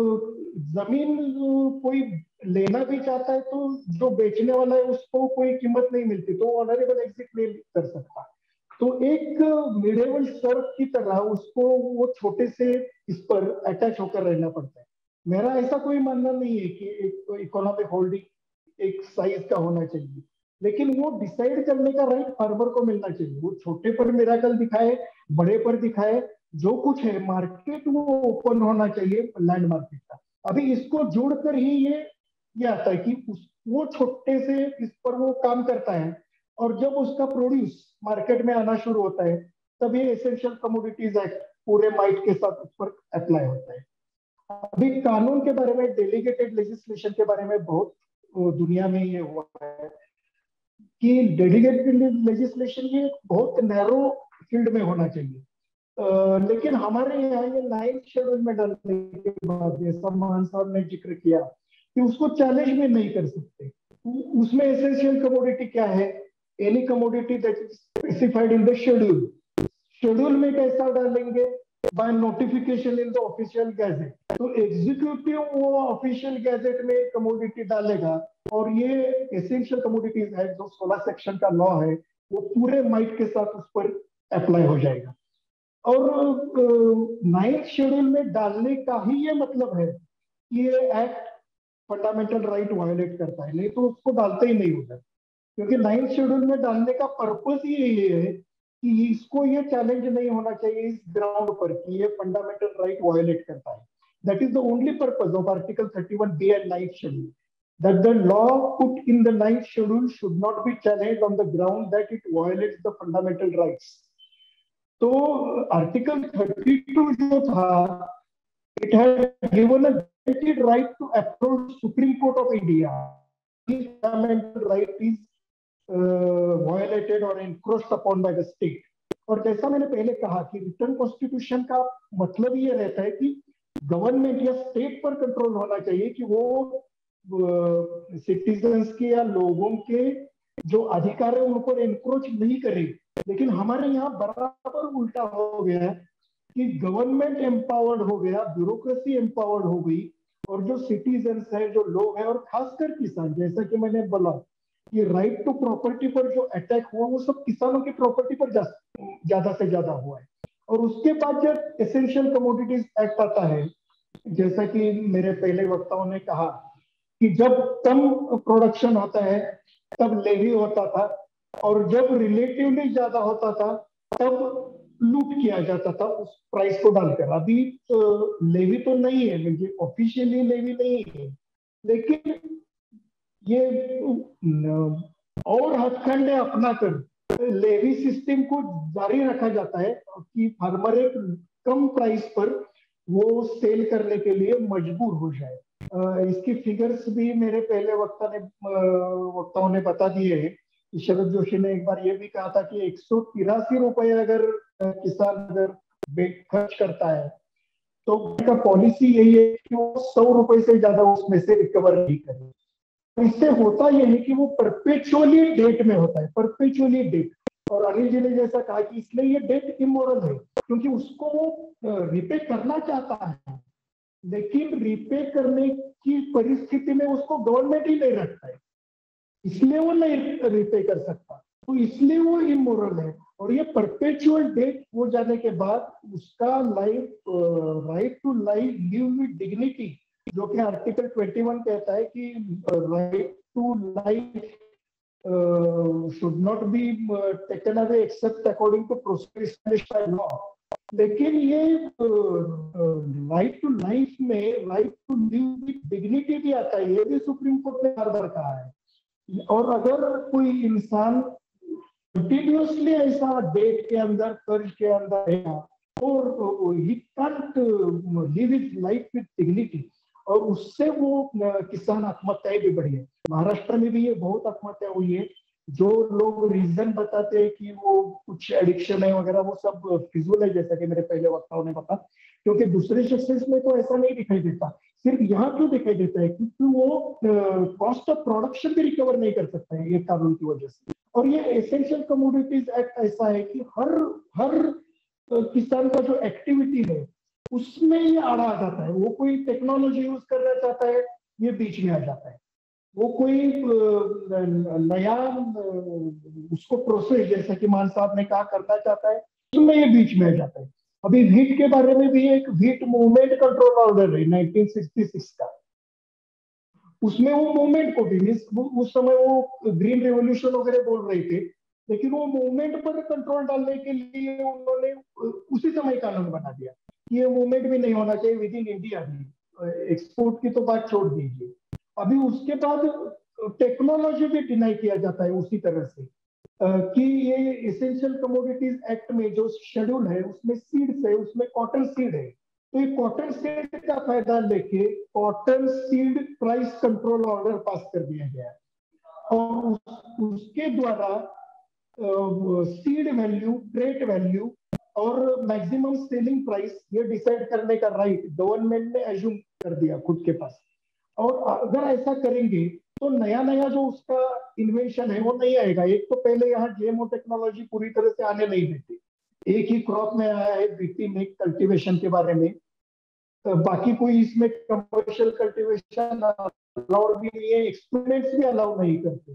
जमीन कोई लेना भी चाहता है तो जो बेचने वाला है उसको कोई कीमत नहीं मिलती तो ऑनरेबल एग्जिट नहीं कर सकता। तो एक मिडेबल सर्व की तरह उसको वो छोटे से इस पर अटैच होकर रहना पड़ता है। मेरा ऐसा कोई मानना नहीं है कि एक इकोनॉमिक होल्डिंग एक साइज का होना चाहिए, लेकिन वो डिसाइड करने का राइट फार्मर को मिलना चाहिए। वो छोटे पर मिराकल दिखाए, बड़े पर दिखाए, जो कुछ है मार्केट वो ओपन होना चाहिए लैंड मार्केट का। अभी इसको जोड़कर ही ये ये आता है कि उस, वो छोटे से इस पर वो काम करता है और जब उसका प्रोड्यूस मार्केट में आना शुरू होता है तब ये एसेंशियल कमोडिटीज एक्ट पूरे माइट के साथ उस पर अप्लाई होता है। अभी कानून के बारे में, डेलीगेटेड लेजिस्लेशन के बारे में बहुत दुनिया में ये हुआ है कि डेलीगेटेड लेजिस्लेशन ये बहुत नैरो फील्ड में होना चाहिए। Uh, लेकिन हमारे यहाँ ये नाइन्थ शेड्यूल में डालने के बाद जैसा मान साहब ने जिक्र किया कि उसको चैलेंज में नहीं कर सकते। उसमें एसेंशियल कमोडिटी क्या है? Any commodity that is specified in the schedule. Schedule में कैसा डालेंगे? By notification in the official gazette. तो एग्जीक्यूटिव वो ऑफिशियल गैजेट में कमोडिटी डालेगा और ये एसेंशियल कमोडिटीज है जो सोलह सेक्शन का लॉ है वो पूरे माइट के साथ उस पर अप्लाई हो जाएगा। और नाइन्थ शेड्यूल में डालने का ही ये मतलब है कि ये एक्ट फंडामेंटल राइट वायोलेट करता है, नहीं तो उसको डालते ही नहीं होता, क्योंकि नाइन्थ शेड्यूल में डालने का पर्पस ही यही है कि इसको ये चैलेंज नहीं होना चाहिए इस ग्राउंड पर कि ये फंडामेंटल राइट वायोलेट करता है। That is the only purpose of article thirty one B and ninth schedule, that the law put in the ninth schedule should not be challenged on the ground that it violates the fundamental rights. तो article thirty two जो था, it had given a guaranteed right to approach Supreme Court of India. Fundamental right is violated और encroached upon by the state. और जैसा मैंने पहले कहा कि रिटर्न कॉन्स्टिट्यूशन का मतलब ये रहता है कि गवर्नमेंट या स्टेट पर कंट्रोल होना चाहिए कि वो सिटीजन्स के या लोगों के जो अधिकार है उन पर एनक्रोच नहीं करे। लेकिन हमारे यहाँ बराबर उल्टा हो गया है कि गवर्नमेंट एम्पावर्ड हो गया, ब्यूरोक्रेसी एम्पावर्ड हो गई और जो सिटीजन्स है, जो लोग हैं और खासकर किसान, जैसा कि मैंने बोला कि राइट टू प्रॉपर्टी पर जो अटैक हुआ वो सब किसानों की प्रॉपर्टी पर जा, ज्यादा से ज्यादा हुआ है। और उसके बाद जब एसेंशियल कमोडिटीज एक्ट आता है, जैसा कि मेरे पहले वक्ताओं ने कहा कि जब कम प्रोडक्शन होता है तब लेवी होता था और जब रिलेटिवली ज्यादा होता था तब लूट किया जाता था उस प्राइस को डालकर। अभी तो लेवी तो नहीं है, मतलब ऑफिशियली लेवी नहीं है, लेकिन ये और हथकंडे अपना कर लेवी सिस्टम को जारी रखा जाता है कि फार्मर एक कम प्राइस पर वो सेल करने के लिए मजबूर हो जाए। इसकी फिगर्स भी मेरे पहले वक्ता ने वक्ताओं ने बता दिए हैं। शरद जोशी ने एक बार ये भी कहा था कि एक सौ तिरासी रुपए अगर किसान अगर खर्च करता है तो उनका पॉलिसी यही है कि वो सौ रुपए से ज्यादा उसमें से रिकवर नहीं करे। तो इससे होता यह है कि वो परपेचुअली डेट में होता है, परपेचुअली डेट। और अनिल जी ने जैसा कहा कि इसलिए ये डेट इमोरल है क्योंकि उसको वो रिपे करना चाहता है, लेकिन रिपे करने की परिस्थिति में उसको गवर्नमेंट ही नहीं रखता है, इसलिए वो नहीं रिपे कर सकता, तो इसलिए वो इमोरल है। और ये परपेचुअल डेट हो जाने के बाद उसका life right to life live with dignity, जो कि आर्टिकल इक्कीस कहता है कि right to life should not be taken away except according to procedure established by law. लेकिन ये राइट टू लाइफ में right to live with dignity भी आता है, ये भी सुप्रीम कोर्ट ने बार बार कहा है। और अगर कोई इंसान कंटिन्यूसली ऐसा डेट के अंदर कर्ज के अंदर रहेगा और he can't live his life with dignity, और उससे वो किसान आत्महत्याएं भी बढ़ी है। महाराष्ट्र में भी ये बहुत आत्महत्या हुई है। जो लोग रीजन बताते हैं कि वो कुछ एडिक्शन है वगैरह, वो सब फिजूल है, जैसा कि मेरे पहले वक्ताओं ने बताया, क्योंकि दूसरे सेक्टर्स में तो ऐसा नहीं दिखाई देता। सिर्फ यहाँ क्यों दिखाई देता है? क्योंकि वो कॉस्ट ऑफ प्रोडक्शन भी रिकवर नहीं कर सकता है ये कानून की वजह से। और ये एसेंशियल कमोडिटीज एक्ट ऐसा है कि हर हर किसान का जो एक्टिविटी है उसमें ये आड़ा आ जाता है। वो कोई टेक्नोलॉजी यूज करना चाहता है, ये बीच में आ जाता है। वो कोई नया उसको प्रोसेस, जैसा कि मान साहब ने कहा, करना चाहता है, उसमें ये बीच में आ जाता है। अभी व्हीट के बारे में भी एक व्हीट मूवमेंट कंट्रोल ऑर्डर है नाइनटीन सिक्सटी सिक्स का, उसमें वो मूवमेंट को भी, उस समय वो ग्रीन रेवोल्यूशन वगैरह बोल रहे थे, लेकिन वो मूवमेंट पर कंट्रोल डालने के लिए उन्होंने उसी समय कानून बना दिया कि ये मूवमेंट भी नहीं होना चाहिए विद इन इंडिया भी। एक्सपोर्ट की तो बात छोड़ दीजिए। अभी उसके बाद टेक्नोलॉजी भी डिनाई किया जाता है उसी तरह से कि ये एसेंशियल कमोडिटीज एक्ट में जो शेड्यूल है उसमें सीड्स है, उसमें कॉटन सीड है। तो ये कॉटन सीड का फायदा लेके cotton seed price control order pass कर दिया गया और उस, उसके द्वारा सीड वैल्यू, ट्रेड वैल्यू और मैक्सिमम सेलिंग प्राइस ये डिसाइड करने का राइट गवर्नमेंट ने एज्यूम कर दिया खुद के पास। और अगर ऐसा करेंगे तो नया नया जो उसका इन्वेंशन है वो नहीं आएगा। एक तो पहले यहाँ जीएमओ टेक्नोलॉजी पूरी तरह से आने नहीं देती, एक ही क्रॉप में आया है बीटी में कल्टीवेशन के बारे में, बाकी कोई इसमें कमर्शियल कल्टीवेशन अलाउ भी नहीं है, एक्सपेरिमेंट्स भी अलाउ नहीं करते।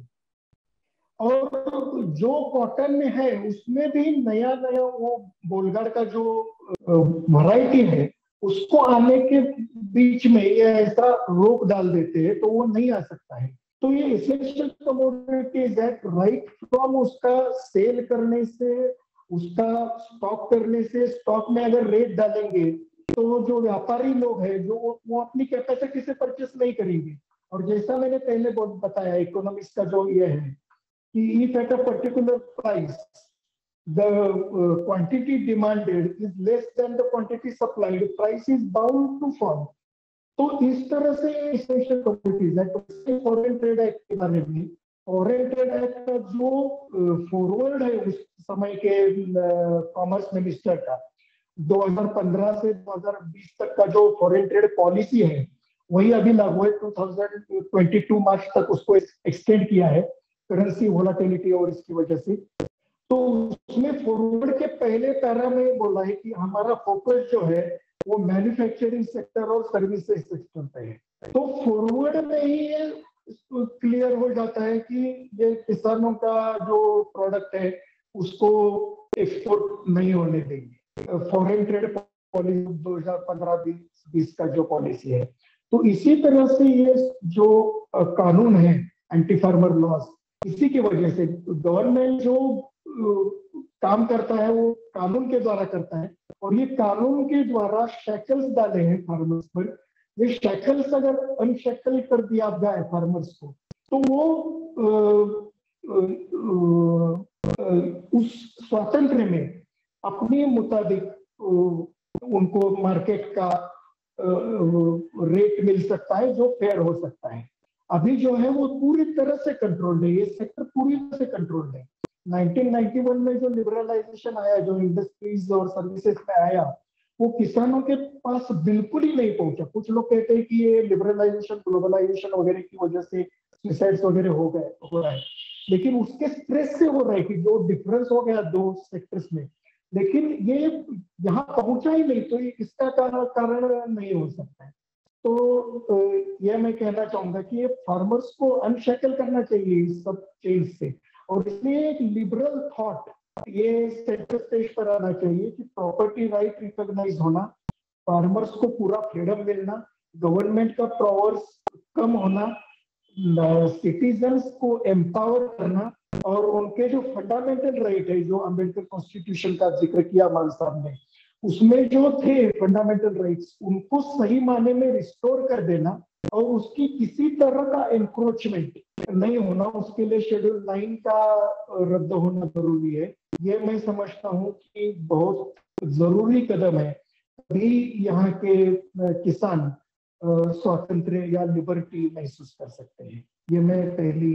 और जो कॉटन में है उसमें भी नया नया वो बोलगाड़ का जो वैरायटी है उसको आने के बीच में ये ऐसा रोक डाल देते हैं तो वो नहीं आ सकता है। तो ये essential commodities act right from उसका सेल करने से, उसका स्टॉक करने से, स्टॉक में अगर रेट डालेंगे तो जो व्यापारी लोग हैं जो वो अपनी कैपेसिटी से परचेस नहीं करेंगे। और जैसा मैंने पहले बहुत बताया, इकोनॉमिक्स का जो ये है कि if at a particular price the uh, quantity demanded is less than the quantity supplied, price is bound to fall. तो इस तरह से essential commodities act, foreign trade act के बारे में, फॉरेन ट्रेड एक्ट का जो फॉरवर्ड है उस समय के कॉमर्स मिनिस्टर का दो हज़ार पंद्रह से दो हज़ार बीस तक का जो फॉरेन ट्रेड पॉलिसी है वही अभी लागू है। दो हज़ार बाईस मार्च तक उसको एक्सटेंड किया है करेंसी वोलाटिलिटी और इसकी वजह से। तो उसमें फॉरवर्ड के पहले पैरा में बोला है कि हमारा फोकस जो है वो मैन्युफैक्चरिंग सेक्टर और सर्विसेज सेक्टर पे है। तो फॉरवर्ड में ही ये क्लियर हो जाता है कि ये किसानों का जो प्रोडक्ट है उसको एक्सपोर्ट नहीं होने देंगे। फॉरेन ट्रेड पॉलिसी दो हज़ार पंद्रह बीस का जो पॉलिसी है, तो इसी तरह से ये जो कानून है एंटी फार्मर लॉज, इसी की वजह से गवर्नमेंट जो काम करता है वो कानून के द्वारा करता है। और ये कानून के द्वारा शैकल्स डाले हैं फार्मर्स पर। ये शैकल्स अगर अनशैकल कर दिया जाए फार्मर्स को तो वो आ, आ, आ, उस स्वातंत्र में अपने मुताबिक उनको मार्केट का रेट मिल सकता है जो फेयर हो सकता है। अभी जो है वो पूरी तरह से कंट्रोल है, ये सेक्टर पूरी तरह से कंट्रोल है। नाइनटीन नाइंटी वन में जो लिबरलाइजेशन आया, जो इंडस्ट्रीज और सर्विसेज में आया, वो किसानों के पास बिल्कुल ही नहीं पहुंचा। कुछ लोग कहते हैं कि ये लिबरलाइजेशन, ग्लोबलाइजेशन वगैरह की वजह से सुसाइड्स वगैरह हो गए हो रहा है, लेकिन उसके स्ट्रेस से हो रहा है कि जो डिफरेंस हो गया दो सेक्टर्स में, लेकिन ये यहाँ पहुंचा ही नहीं, तो इसका कारण नहीं हो सकता है। तो ये मैं कहना चाहूंगा कि ये फार्मर्स को अनशैकल करना चाहिए इस सब चीज से, और इसलिए एक लिबरल थॉट ये सेंटर स्टेज पर आना चाहिए कि प्रॉपर्टी राइट रिकॉग्नाइज होना, फार्मर्स को पूरा फ्रीडम मिलना, गवर्नमेंट का पावर्स कम होना, सिटीजन्स को एम्पावर करना, और उनके जो फंडामेंटल राइट है जो अंबेडकर कॉन्स्टिट्यूशन का जिक्र किया मान साहब ने, उसमें जो थे फंडामेंटल राइट्स, उनको सही माने में रिस्टोर कर देना, और उसकी किसी तरह का एनक्रोचमेंट नहीं होना, उसके लिए शेड्यूल नाइन का रद्द होना जरूरी है। ये मैं समझता हूँ कि बहुत जरूरी कदम है, तभी यहाँ के किसान स्वातंत्र या लिबर्टी महसूस कर सकते हैं। ये मैं पहली।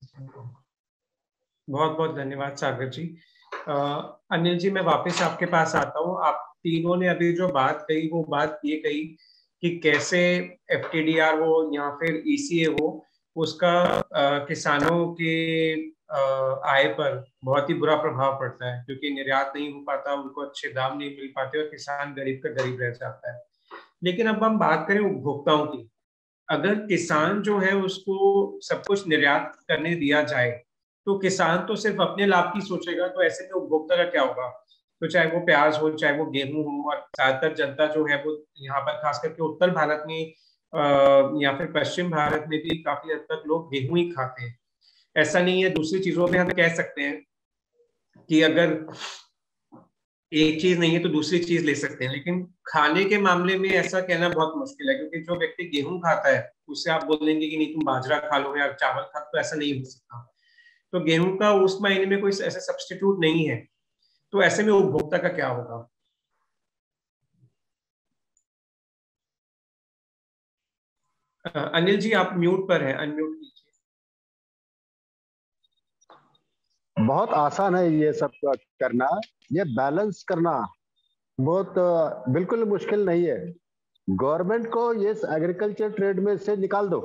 बहुत बहुत धन्यवाद सागर जी। आ, अनिल जी, मैं वापस आपके पास आता हूँ। आप तीनों ने अभी जो बात कही वो बात ये कही कि कैसे एफटीडीआर हो या फिर ईसीए हो, उसका आ, किसानों के आ, आय पर बहुत ही बुरा प्रभाव पड़ता है, क्योंकि निर्यात नहीं हो पाता, उनको अच्छे दाम नहीं मिल पाते और किसान गरीब का गरीब रह जाता है। लेकिन अब हम बात करें उपभोक्ताओं की। अगर किसान जो है उसको सब कुछ निर्यात करने दिया जाए तो किसान तो सिर्फ अपने लाभ की सोचेगा, तो ऐसे में उपभोक्ता का क्या होगा? तो चाहे वो प्याज हो, चाहे वो गेहूं हो, और ज्यादातर जनता जो है वो यहाँ पर खास करके उत्तर भारत में या फिर पश्चिम भारत में भी काफी हद तक लोग गेहूं ही खाते हैं। ऐसा नहीं है, दूसरी चीजों में हम कह सकते हैं कि अगर एक चीज नहीं है तो दूसरी चीज ले सकते हैं, लेकिन खाने के मामले में ऐसा कहना बहुत मुश्किल है, क्योंकि जो व्यक्ति गेहूं खाता है उससे आप बोल देंगे कि नहीं तुम बाजरा खा लो या चावल खा लो, तो ऐसा नहीं हो सकता। तो गेहूं का उस महीने में कोई ऐसा सब्स्टिट्यूट नहीं है, तो ऐसे में उपभोक्ता का क्या होगा? अनिल जी, आप म्यूट पर हैं, अनम्यूट कीजिए। बहुत आसान है ये सब करना, ये बैलेंस करना बहुत बिल्कुल मुश्किल नहीं है। गवर्नमेंट को ये एग्रीकल्चर ट्रेड में से निकाल दो,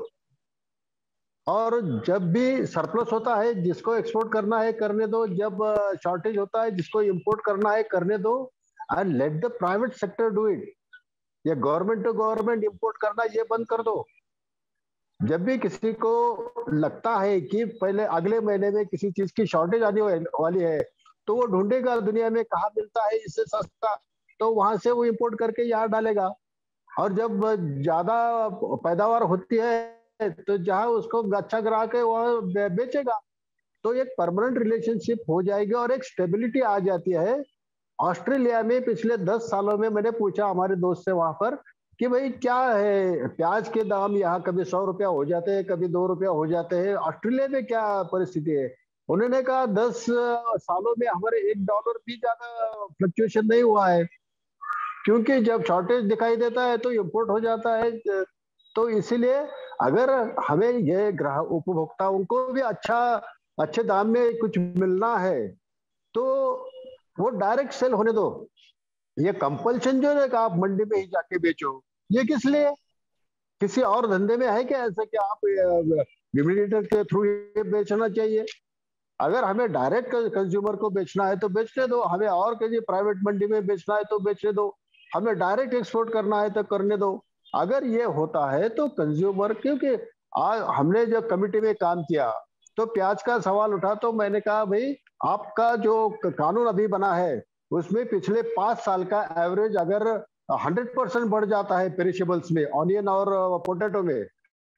और जब भी सरप्लस होता है जिसको एक्सपोर्ट करना है करने दो, जब शॉर्टेज होता है जिसको इंपोर्ट करना है करने दो, and let the private sector do it. ये गवर्नमेंट टू गवर्नमेंट इंपोर्ट करना ये बंद कर दो। जब भी किसी को लगता है कि पहले अगले महीने में किसी चीज की शॉर्टेज आने वाली है, तो वो ढूंढेगा दुनिया में कहाँ मिलता है इससे सस्ता, तो वहां से वो इंपोर्ट करके यहाँ डालेगा। और जब ज्यादा पैदावार होती है तो जहां उसको अच्छा ग्राहक है वह बेचेगा, तो एक परमानेंट रिलेशनशिप हो जाएगी और एक स्टेबिलिटी आ जाती है। ऑस्ट्रेलिया में पिछले दस सालों में मैंने पूछा हमारे दोस्त से वहां पर कि भाई क्या है, प्याज के दाम यहाँ कभी सौ रुपया हो जाते हैं, कभी दो रुपया हो जाते हैं, ऑस्ट्रेलिया में क्या परिस्थिति है? उन्होंने कहा दस सालों में हमारे एक डॉलर भी ज्यादा फ्लक्चुएशन नहीं हुआ है, क्योंकि जब शॉर्टेज दिखाई देता है तो इंपोर्ट हो जाता है। तो इसीलिए अगर हमें ये ग्राहक उपभोक्ताओं को भी अच्छा अच्छे दाम में कुछ मिलना है तो वो डायरेक्ट सेल होने दो। ये कंपल्शन जो है कि आप मंडी में ही जाके बेचो, ये किस लिए? किसी और धंधे में है क्या ऐसा कि आप मीडिएटर के थ्रू ये बेचना चाहिए? अगर हमें डायरेक्ट कंज्यूमर को बेचना है तो बेचने दो, हमें और किसी प्राइवेट मंडी में बेचना है तो बेचने दो, हमें डायरेक्ट एक्सपोर्ट करना है तो करने दो। अगर ये होता है तो कंज्यूमर, क्योंकि आज हमने जब कमिटी में काम किया तो प्याज का सवाल उठा, तो मैंने कहा भाई आपका जो कानून अभी बना है उसमें पिछले पांच साल का एवरेज अगर हंड्रेड परसेंट बढ़ जाता है पेरिशेबल्स में, ऑनियन और पोटैटो में,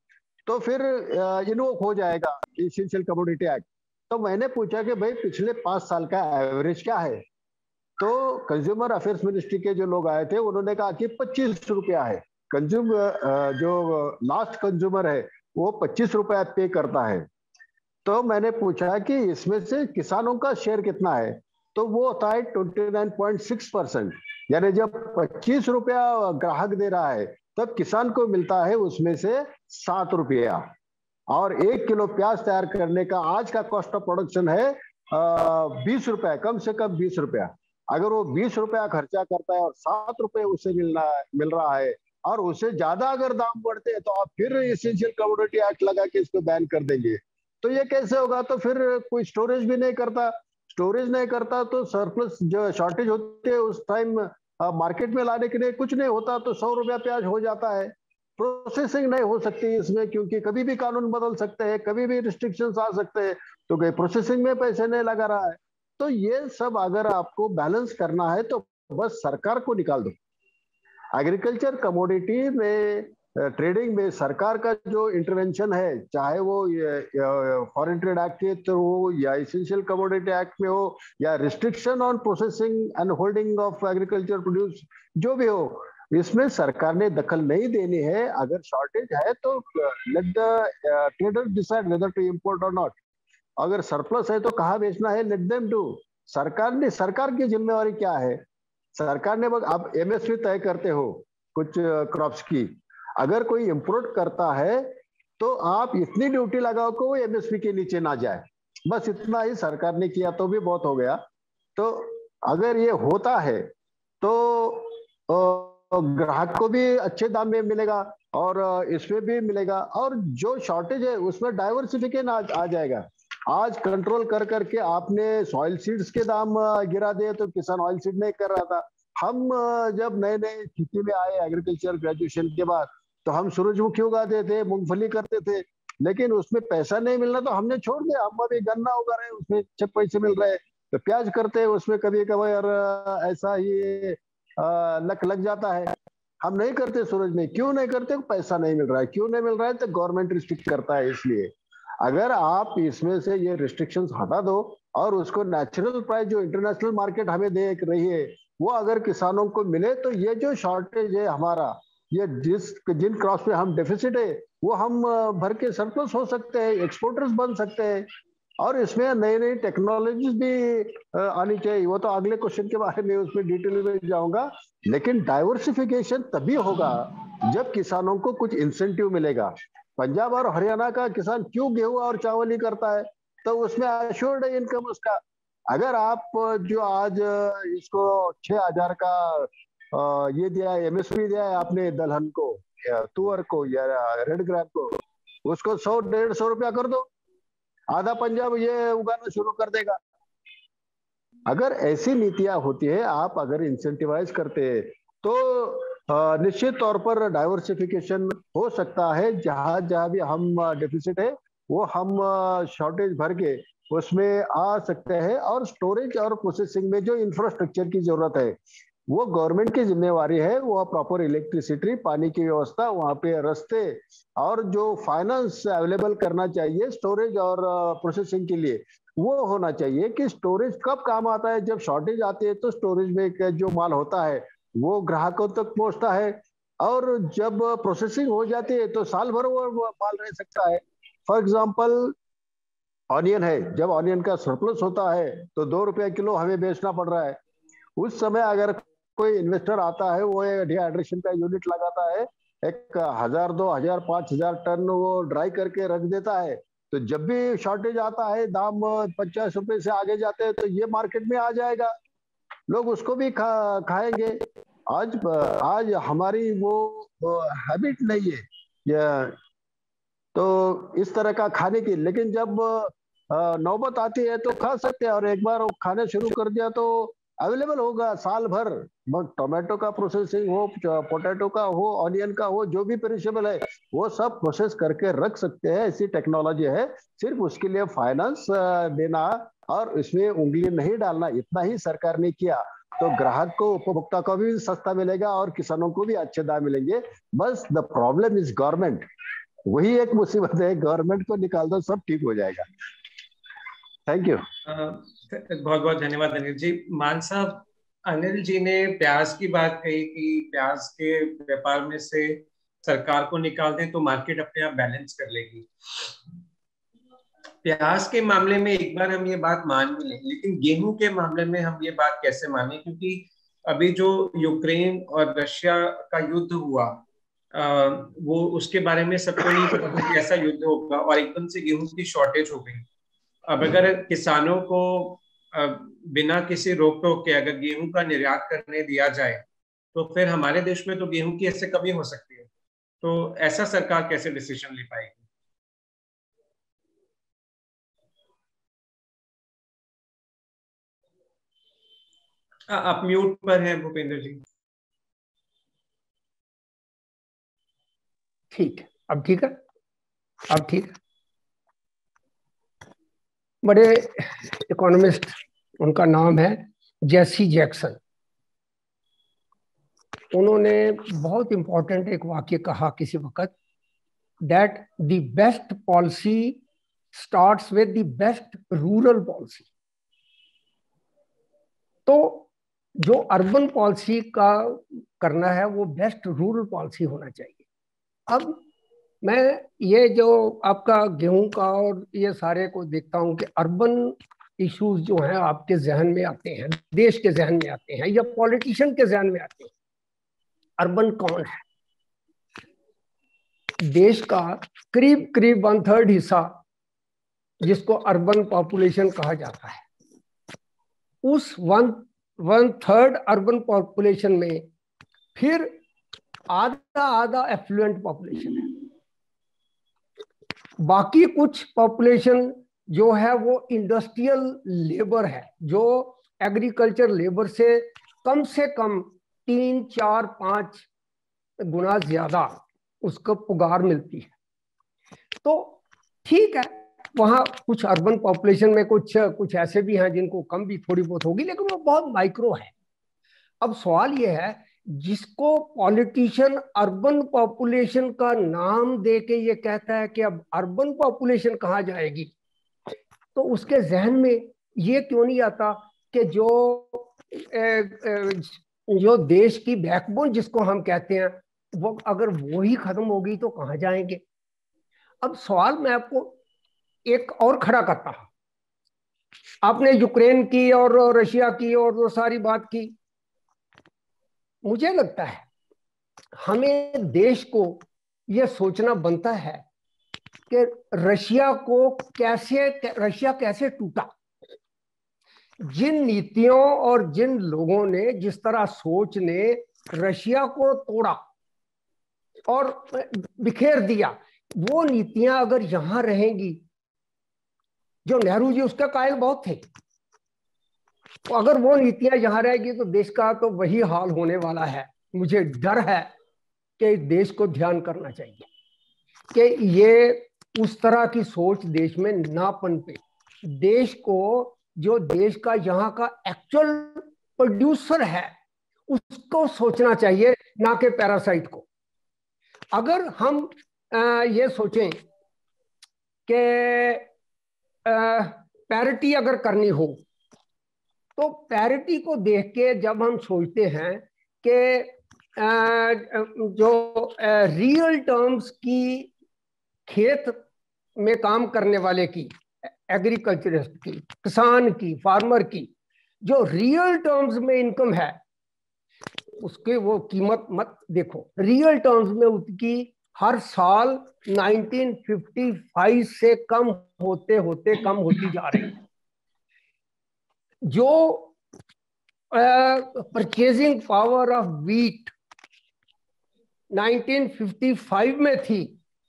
तो फिर इन्वोक हो जाएगा एसेंशियल कमोडिटी एक्ट। तो मैंने पूछा कि भाई पिछले पांच साल का एवरेज क्या है? तो कंज्यूमर अफेयर्स मिनिस्ट्री के जो लोग आए थे उन्होंने कहा कि पच्चीस रुपया है। कंज्यूमर जो लास्ट कंज्यूमर है वो पच्चीस रुपया पे करता है। तो मैंने पूछा कि इसमें से किसानों का शेयर कितना है, तो वो होता है उनतीस पॉइंट छह परसेंट। यानी जब पच्चीस रुपया ग्राहक दे रहा है तब किसान को मिलता है उसमें से सात रुपया। और एक किलो प्याज तैयार करने का आज का कॉस्ट ऑफ प्रोडक्शन है बीस रुपया, कम से कम बीस रुपया। अगर वो बीस रुपया खर्चा करता है और सात रुपये उसे मिलना मिल रहा है और उससे ज्यादा अगर दाम बढ़ते हैं तो आप फिर एसेंशियल कमोडिटी एक्ट लगा के इसको बैन कर देंगे, तो ये कैसे होगा? तो फिर कोई स्टोरेज भी नहीं करता, स्टोरेज नहीं करता तो सरप्लस जो शॉर्टेज होती है उस टाइम मार्केट में लाने के लिए कुछ नहीं होता, तो सौ रुपया प्याज हो जाता है। प्रोसेसिंग नहीं हो सकती इसमें, क्योंकि कभी भी कानून बदल सकते हैं, कभी भी रिस्ट्रिक्शंस आ सकते हैं, तो कोई प्रोसेसिंग में पैसे नहीं लगा रहा है। तो ये सब अगर आपको बैलेंस करना है तो बस सरकार को निकाल दो। एग्रीकल्चर कमोडिटी में ट्रेडिंग में सरकार का जो इंटरवेंशन है, चाहे वो फॉरेन ट्रेड एक्ट के थ्रू हो या एसेंशियल कमोडिटी एक्ट में हो या restriction on processing and holding of agriculture produce, जो भी हो, इसमें सरकार ने दखल नहीं देनी है। अगर शॉर्टेज है तो let the trader decide whether to import और नॉट। अगर सरप्लस है तो कहाँ बेचना है, लेट देम डू। सरकार ने, सरकार की जिम्मेवारी क्या है? सरकार ने, आप एमएसपी तय करते हो कुछ क्रॉप्स की, अगर कोई इंपोर्ट करता है तो आप इतनी ड्यूटी लगाओ कि वो एमएसपी के नीचे ना जाए, बस इतना ही सरकार ने किया तो भी बहुत हो गया। तो अगर ये होता है तो ग्राहक को भी अच्छे दाम में मिलेगा और इसमें भी मिलेगा, और जो शॉर्टेज है उसमें डाइवर्सिफिकेशन आ, आ जाएगा। आज कंट्रोल कर करके आपने सॉइल सीड्स के दाम गिरा दिए तो किसान ऑयल सीड नहीं कर रहा था। हम जब नए नए खेती में आए एग्रीकल्चर ग्रेजुएशन के बाद, तो हम सूरजमुखी उगाते थे, मूंगफली करते थे, लेकिन उसमें पैसा नहीं मिलना तो हमने छोड़ दिया। हम अभी गन्ना उगा रहे हैं, उसमें अच्छे पैसे मिल रहे हैं, तो प्याज करते हैं, उसमें कभी कभी ऐसा ही लक लग जाता है। हम नहीं करते सूरज में, क्यों नहीं करते? पैसा नहीं मिल रहा है। क्यों नहीं मिल रहा है? तो गवर्नमेंट रिस्ट्रिक्ट करता है। इसलिए अगर आप इसमें से ये रिस्ट्रिक्शंस हटा दो और उसको नेचुरल प्राइस जो इंटरनेशनल मार्केट हमें देख रही है वो अगर किसानों को मिले, तो ये जो शॉर्टेज है हमारा, ये जिस जिन क्रॉप्स में हम डेफिसिट है वो हम भर के सरप्लस हो सकते हैं, एक्सपोर्टर्स बन सकते हैं। और इसमें नई नई टेक्नोलॉजीज भी आनी चाहिए। वो तो अगले क्वेश्चन के बारे में उसमें डिटेल में जाऊंगा। लेकिन डाइवर्सिफिकेशन तभी होगा जब किसानों को कुछ इंसेंटिव मिलेगा। पंजाब और हरियाणा का किसान क्यों गेहूं और चावल ही करता है? तो उसमें अश्योर्ड है इनकम उसका। अगर आप जो आज इसको छह हजार का ये दिया है, एमएसपी दिया है आपने दलहन को या तुअर को या रेड ग्राप को, उसको सौ डेढ़ सौ रुपया कर दो, आधा पंजाब ये उगाना शुरू कर देगा। अगर ऐसी नीतियां होती है, आप अगर इंसेंटिवाइज करते हैं तो निश्चित तौर पर डाइवर्सिफिकेशन हो सकता है। जहां जहां भी हम डेफिसिट है वो हम शॉर्टेज भर के उसमें आ सकते हैं। और स्टोरेज और प्रोसेसिंग में जो इंफ्रास्ट्रक्चर की जरूरत है वो गवर्नमेंट की जिम्मेवारी है। वो प्रॉपर इलेक्ट्रिसिटी, पानी की व्यवस्था, वहाँ पे रास्ते और जो फाइनेंस अवेलेबल करना चाहिए स्टोरेज और प्रोसेसिंग के लिए, वो होना चाहिए। कि स्टोरेज कब काम आता है? जब शॉर्टेज आती है तो स्टोरेज में जो माल होता है वो ग्राहकों तक पहुंचता है, और जब प्रोसेसिंग हो जाती है तो साल भर वो माल रह सकता है। फॉर एग्जाम्पल ऑनियन है, जब ऑनियन का सरप्लस होता है तो दो रुपया किलो हमें बेचना पड़ रहा है। उस समय अगर कोई इन्वेस्टर आता है, वो डिहाइड्रेशन का यूनिट लगाता है, एक हजार दो हजार पांच हजार टन वो ड्राई करके रख देता है, तो जब भी शॉर्टेज आता है, दाम पचास रुपए से आगे जाते हैं, तो ये मार्केट में आ जाएगा, लोग उसको भी खा, खाएंगे। आज आज हमारी वो, वो हैबिट नहीं है या तो इस तरह का खाने की। लेकिन जब नौबत आती है तो खा सकते हैं, और एक बार खाने शुरू कर दिया तो अवेलेबल होगा साल भर। टोमेटो का प्रोसेसिंग हो, पोटैटो का हो, ऑनियन का हो, जो भी पेरिशेबल है वो सब प्रोसेस करके रख सकते हैं। ऐसी टेक्नोलॉजी है। सिर्फ उसके लिए फाइनेंस देना और इसमें उंगली नहीं डालना, इतना ही सरकार ने किया तो ग्राहक को, उपभोक्ता को भी सस्ता मिलेगा और किसानों को भी अच्छे दाम मिलेंगे। बस द प्रॉब्लम इज गवर्नमेंट, वही एक मुसीबत है। गवर्नमेंट को निकाल दो, सब ठीक हो जाएगा। Thank you. बहुत बहुत धन्यवाद अनिल जी। मान साहब, अनिल जी ने प्याज की बात कही कि प्याज के व्यापार में से सरकार को निकाल दें तो मार्केट अपने आप बैलेंस कर लेगी। प्याज के मामले में एक बार हम ये बात मान भी लें, लेकिन गेहूं के मामले में हम ये बात कैसे माने? क्योंकि अभी जो यूक्रेन और रशिया का युद्ध हुआ, आ, वो उसके बारे में सबको नहीं पता था कि ऐसा युद्ध होगा, और एकदम से गेहूं की शॉर्टेज हो गई। अब अगर किसानों को बिना किसी रोक टोक के अगर गेहूं का निर्यात करने दिया जाए, तो फिर हमारे देश में तो गेहूं की ऐसे कमी हो सकती है। तो ऐसा सरकार कैसे डिसीजन ले पाएगी? आप म्यूट पर हैं भूपेंद्र जी। ठीक है, अब ठीक है, अब ठीक है। बड़े इकोनॉमिस्ट उनका नाम है जेसी जैक्सन। उन्होंने बहुत इंपॉर्टेंट एक वाक्य कहा किसी वक्त, that the best policy starts with the best rural policy. तो जो अर्बन पॉलिसी का करना है वो बेस्ट रूरल पॉलिसी होना चाहिए। अब मैं ये जो आपका गेहूं का और ये सारे को देखता हूं कि अर्बन इश्यूज जो हैं आपके जहन में आते हैं, देश के जहन में आते हैं या पॉलिटिशियन के जहन में आते हैं। अर्बन कौन है? देश का करीब करीब वन थर्ड हिस्सा जिसको अर्बन पॉपुलेशन कहा जाता है, उस one one third urban population में फिर आधा आधा एफ्लुएंट पॉपुलेशन है। बाकी कुछ पॉपुलेशन जो है वो इंडस्ट्रियल लेबर है, जो एग्रीकल्चर लेबर से कम से कम तीन चार पांच गुना ज्यादा उसको पुगार मिलती है। तो ठीक है, वहाँ कुछ अर्बन पॉपुलेशन में कुछ कुछ ऐसे भी हैं जिनको कम भी थोड़ी बहुत होगी, लेकिन वो बहुत माइक्रो है। अब सवाल ये है, जिसको पॉलिटिशियन अर्बन पॉपुलेशन का नाम दे के ये कहता है कि अब अर्बन पॉपुलेशन कहाँ जाएगी, तो उसके जहन में ये क्यों नहीं आता कि जो ए, ए, जो देश की बैकबोन जिसको हम कहते हैं, वो अगर वो ही खत्म होगी तो कहाँ जाएंगे। अब सवाल मैं आपको एक और खड़ा करता हूं। आपने यूक्रेन की और रशिया की और वो सारी बात की। मुझे लगता है हमें देश को यह सोचना बनता है कि रशिया को कैसे रशिया कैसे टूटा। जिन नीतियों और जिन लोगों ने, जिस तरह सोच ने रशिया को तोड़ा और बिखेर दिया, वो नीतियां अगर यहां रहेंगी, जो नेहरू जी उसका कायल बहुत थे, तो अगर वो नीतियां यहां रहेगी तो देश का तो वही हाल होने वाला है। मुझे डर है कि देश को ध्यान करना चाहिए कि ये उस तरह की सोच देश में ना पनपे। देश को, जो देश का यहाँ का एक्चुअल प्रोड्यूसर है, उसको सोचना चाहिए, ना कि पैरासाइट को। अगर हम आ, ये सोचें कि पैरिटी अगर करनी हो, तो पैरिटी को देख के जब हम सोचते हैं कि जो रियल टर्म्स की, खेत में काम करने वाले की, एग्रीकल्चरिस्ट की, किसान की, फार्मर की, जो रियल टर्म्स में इनकम है, उसके वो कीमत मत देखो। रियल टर्म्स में उसकी हर साल नाइनटीन फिफ्टी फाइव से कम होते होते कम होती जा रही है। जो purchasing power of wheat nineteen fifty five में थी,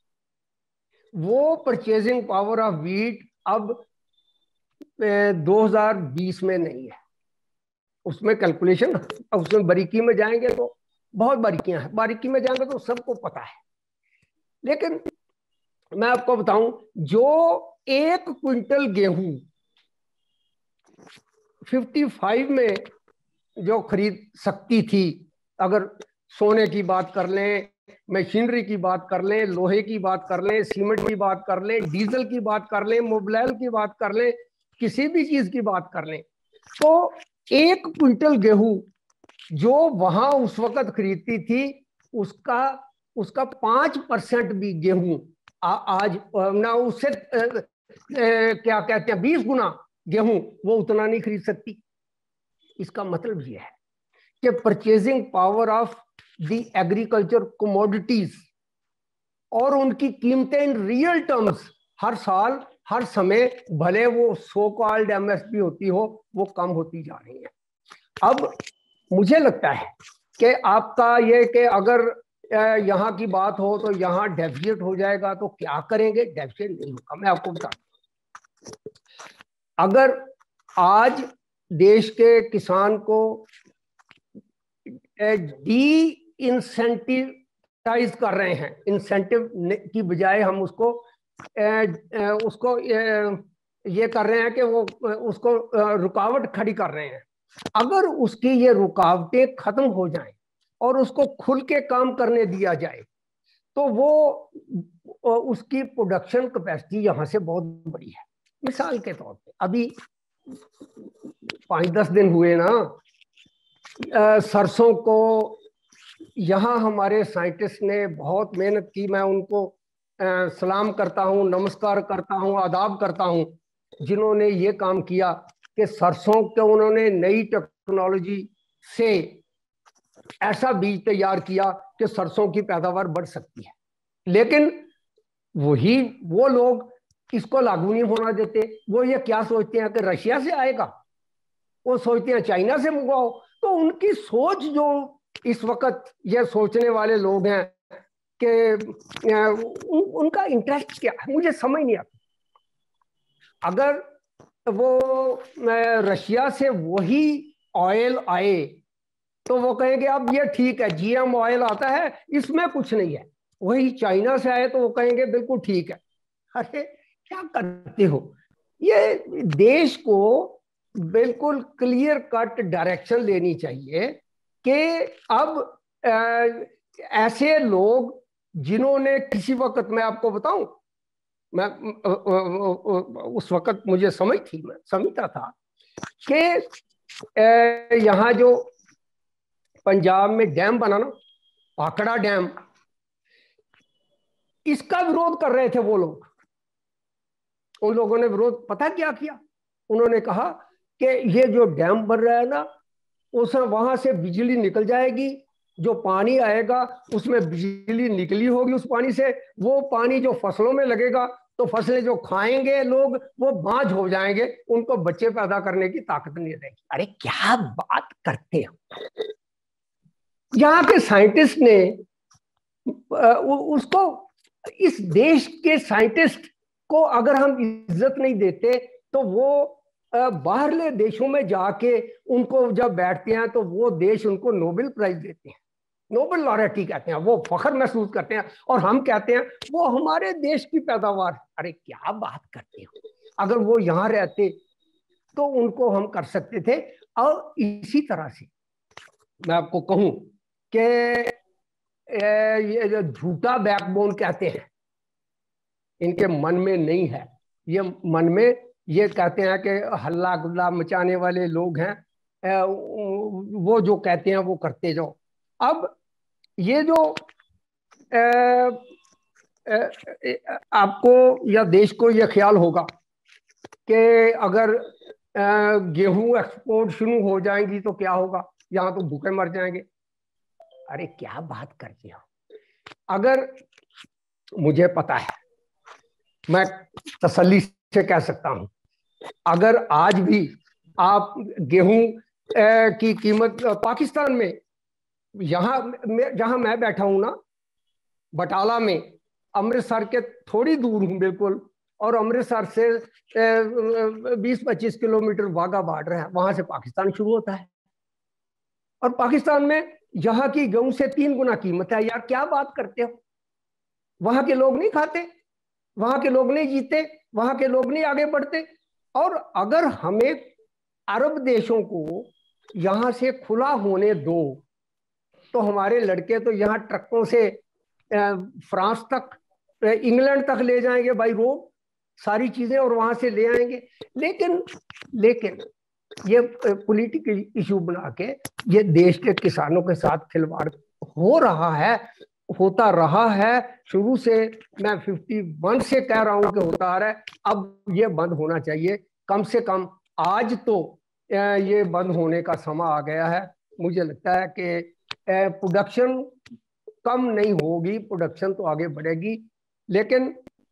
वो परचेजिंग पावर ऑफ व्हीट अब दो हज़ार बीस में नहीं है। उसमें कैलकुलेशन, उसमें बारीकी में जाएंगे तो बहुत बारीकियां हैं, बारीकी में जाएंगे तो सबको पता है। लेकिन मैं आपको बताऊं, जो एक क्विंटल गेहूं पचपन में जो खरीद सकती थी, अगर सोने की बात कर लें, मशीनरी की बात कर लें, लोहे की बात कर लें, सीमेंट की बात कर लें, डीजल की बात कर लें, मोबिलाइल की बात कर लें, किसी भी चीज की बात कर लें, तो एक क्विंटल गेहूं जो वहां उस वक्त खरीदती थी, उसका उसका पांच परसेंट भी गेहूं आज ना, उससे क्या कहते हैं, बीस गुना गेहूं वो उतना नहीं खरीद सकती। इसका मतलब ये है कि purchasing power of the agriculture commodities और उनकी कीमतें इन रियल टर्म्स हर साल हर समय, भले वो सो कॉल्ड एमएसपी होती हो, वो कम होती जा रही है। अब मुझे लगता है कि आपका ये कि अगर यहाँ की बात हो तो यहाँ डेफिसिट हो जाएगा, तो क्या करेंगे? डेफिसिट नहीं होगा। मैं आपको बता दूं, अगर आज देश के किसान को डी इंसेंटिवाइज कर रहे हैं, इंसेंटिव की बजाय हम उसको ए, ए, उसको ये कर रहे हैं कि वो उसको रुकावट खड़ी कर रहे हैं। अगर उसकी ये रुकावटें खत्म हो जाएं और उसको खुल के काम करने दिया जाए तो वो उसकी प्रोडक्शन कैपेसिटी यहाँ से बहुत बड़ी है। मिसाल के तौर पे अभी पाँच दस दिन हुए ना, सरसों को यहाँ हमारे साइंटिस्ट ने बहुत मेहनत की, मैं उनको आ, सलाम करता हूँ, नमस्कार करता हूँ, आदाब करता हूँ, जिन्होंने ये काम किया कि सरसों के उन्होंने नई टेक्नोलॉजी से ऐसा बीज तैयार किया कि सरसों की पैदावार बढ़ सकती है। लेकिन वही वो लोग इसको लागू नहीं होना देते। वो ये क्या सोचते हैं कि रशिया से आएगा, वो सोचते हैं चाइना से मंगवाओ। तो उनकी सोच, जो इस वक्त ये सोचने वाले लोग हैं कि उन, उनका इंटरेस्ट क्या है, मुझे समझ नहीं आता। अगर वो रशिया से वही ऑयल आए तो वो कहेंगे अब ये ठीक है, जीएम ऑयल आता है, इसमें कुछ नहीं है। वही चाइना से आए तो वो कहेंगे बिल्कुल ठीक है। अरे क्या करते हो? ये देश को बिल्कुल क्लियर कट डायरेक्शन लेनी चाहिए कि अब आ, ऐसे लोग जिन्होंने किसी वक्त, मैं आपको बताऊं, मैं उस वक्त मुझे समझ थी, मैं समझता था कि यहाँ जो पंजाब में डैम बना ना, भाखड़ा डैम, इसका विरोध कर रहे थे वो लोग। उन लोगों ने विरोध पता क्या किया? उन्होंने कहा कि ये जो डैम बन रहा है ना, उसमें वहां से बिजली निकल जाएगी, जो पानी आएगा उसमें बिजली निकली होगी उस पानी से, वो पानी जो फसलों में लगेगा तो फसलें जो खाएंगे लोग वो बांझ हो जाएंगे, उनको बच्चे पैदा करने की ताकत नहीं रहेगी। अरे क्या बात करते हैं! यहाँ के साइंटिस्ट ने उसको, इस देश के साइंटिस्ट को अगर हम इज्जत नहीं देते तो वो बाहरले देशों में जाके उनको जब बैठते हैं तो वो देश उनको नोबेल प्राइज देते हैं, नोबेल लॉरेटी कहते हैं, वो फख्र महसूस करते हैं, और हम कहते हैं वो हमारे देश की पैदावार। अरे क्या बात करते हो! अगर वो यहाँ रहते तो उनको हम कर सकते थे। और इसी तरह से मैं आपको कहूं कि ये जो झूठा बैकबोन कहते हैं, इनके मन में नहीं है। ये मन में ये कहते हैं कि हल्ला गुल्ला मचाने वाले लोग हैं, वो जो कहते हैं वो करते जाओ। अब ये जो ए, ए, ए, आपको या देश को ये ख्याल होगा कि अगर गेहूं एक्सपोर्ट शुरू हो जाएंगी तो क्या होगा, यहाँ तो भूखे मर जाएंगे। अरे क्या बात करते हो! अगर मुझे पता है, मैं तसल्ली से कह सकता हूं, अगर आज भी आप गेहूं की कीमत पाकिस्तान में, यहाँ जहां मैं बैठा हूं ना, बटाला में, अमृतसर के थोड़ी दूर हूं बिल्कुल, और अमृतसर से बीस पच्चीस किलोमीटर वाघा बॉर्डर है, वहां से पाकिस्तान शुरू होता है। और पाकिस्तान में यहाँ की गेहूं से तीन गुना कीमत है। यार क्या बात करते हो! वहां के लोग नहीं खाते, वहां के लोग नहीं जीते, वहां के लोग नहीं आगे बढ़ते। और अगर हमें अरब देशों को यहाँ से खुला होने दो तो हमारे लड़के तो यहाँ ट्रकों से फ्रांस तक, इंग्लैंड तक ले जाएंगे बाई रोड सारी चीजें, और वहां से ले आएंगे। लेकिन लेकिन ये पॉलिटिकल इशू बना के ये देश के किसानों के साथ खिलवाड़ हो रहा है, होता रहा है शुरू से। मैं इक्यावन से कह रहा हूं कि होता आ रहा है। अब ये बंद होना चाहिए, कम से कम आज तो ये बंद होने का समय आ गया है। मुझे लगता है कि प्रोडक्शन कम नहीं होगी, प्रोडक्शन तो आगे बढ़ेगी, लेकिन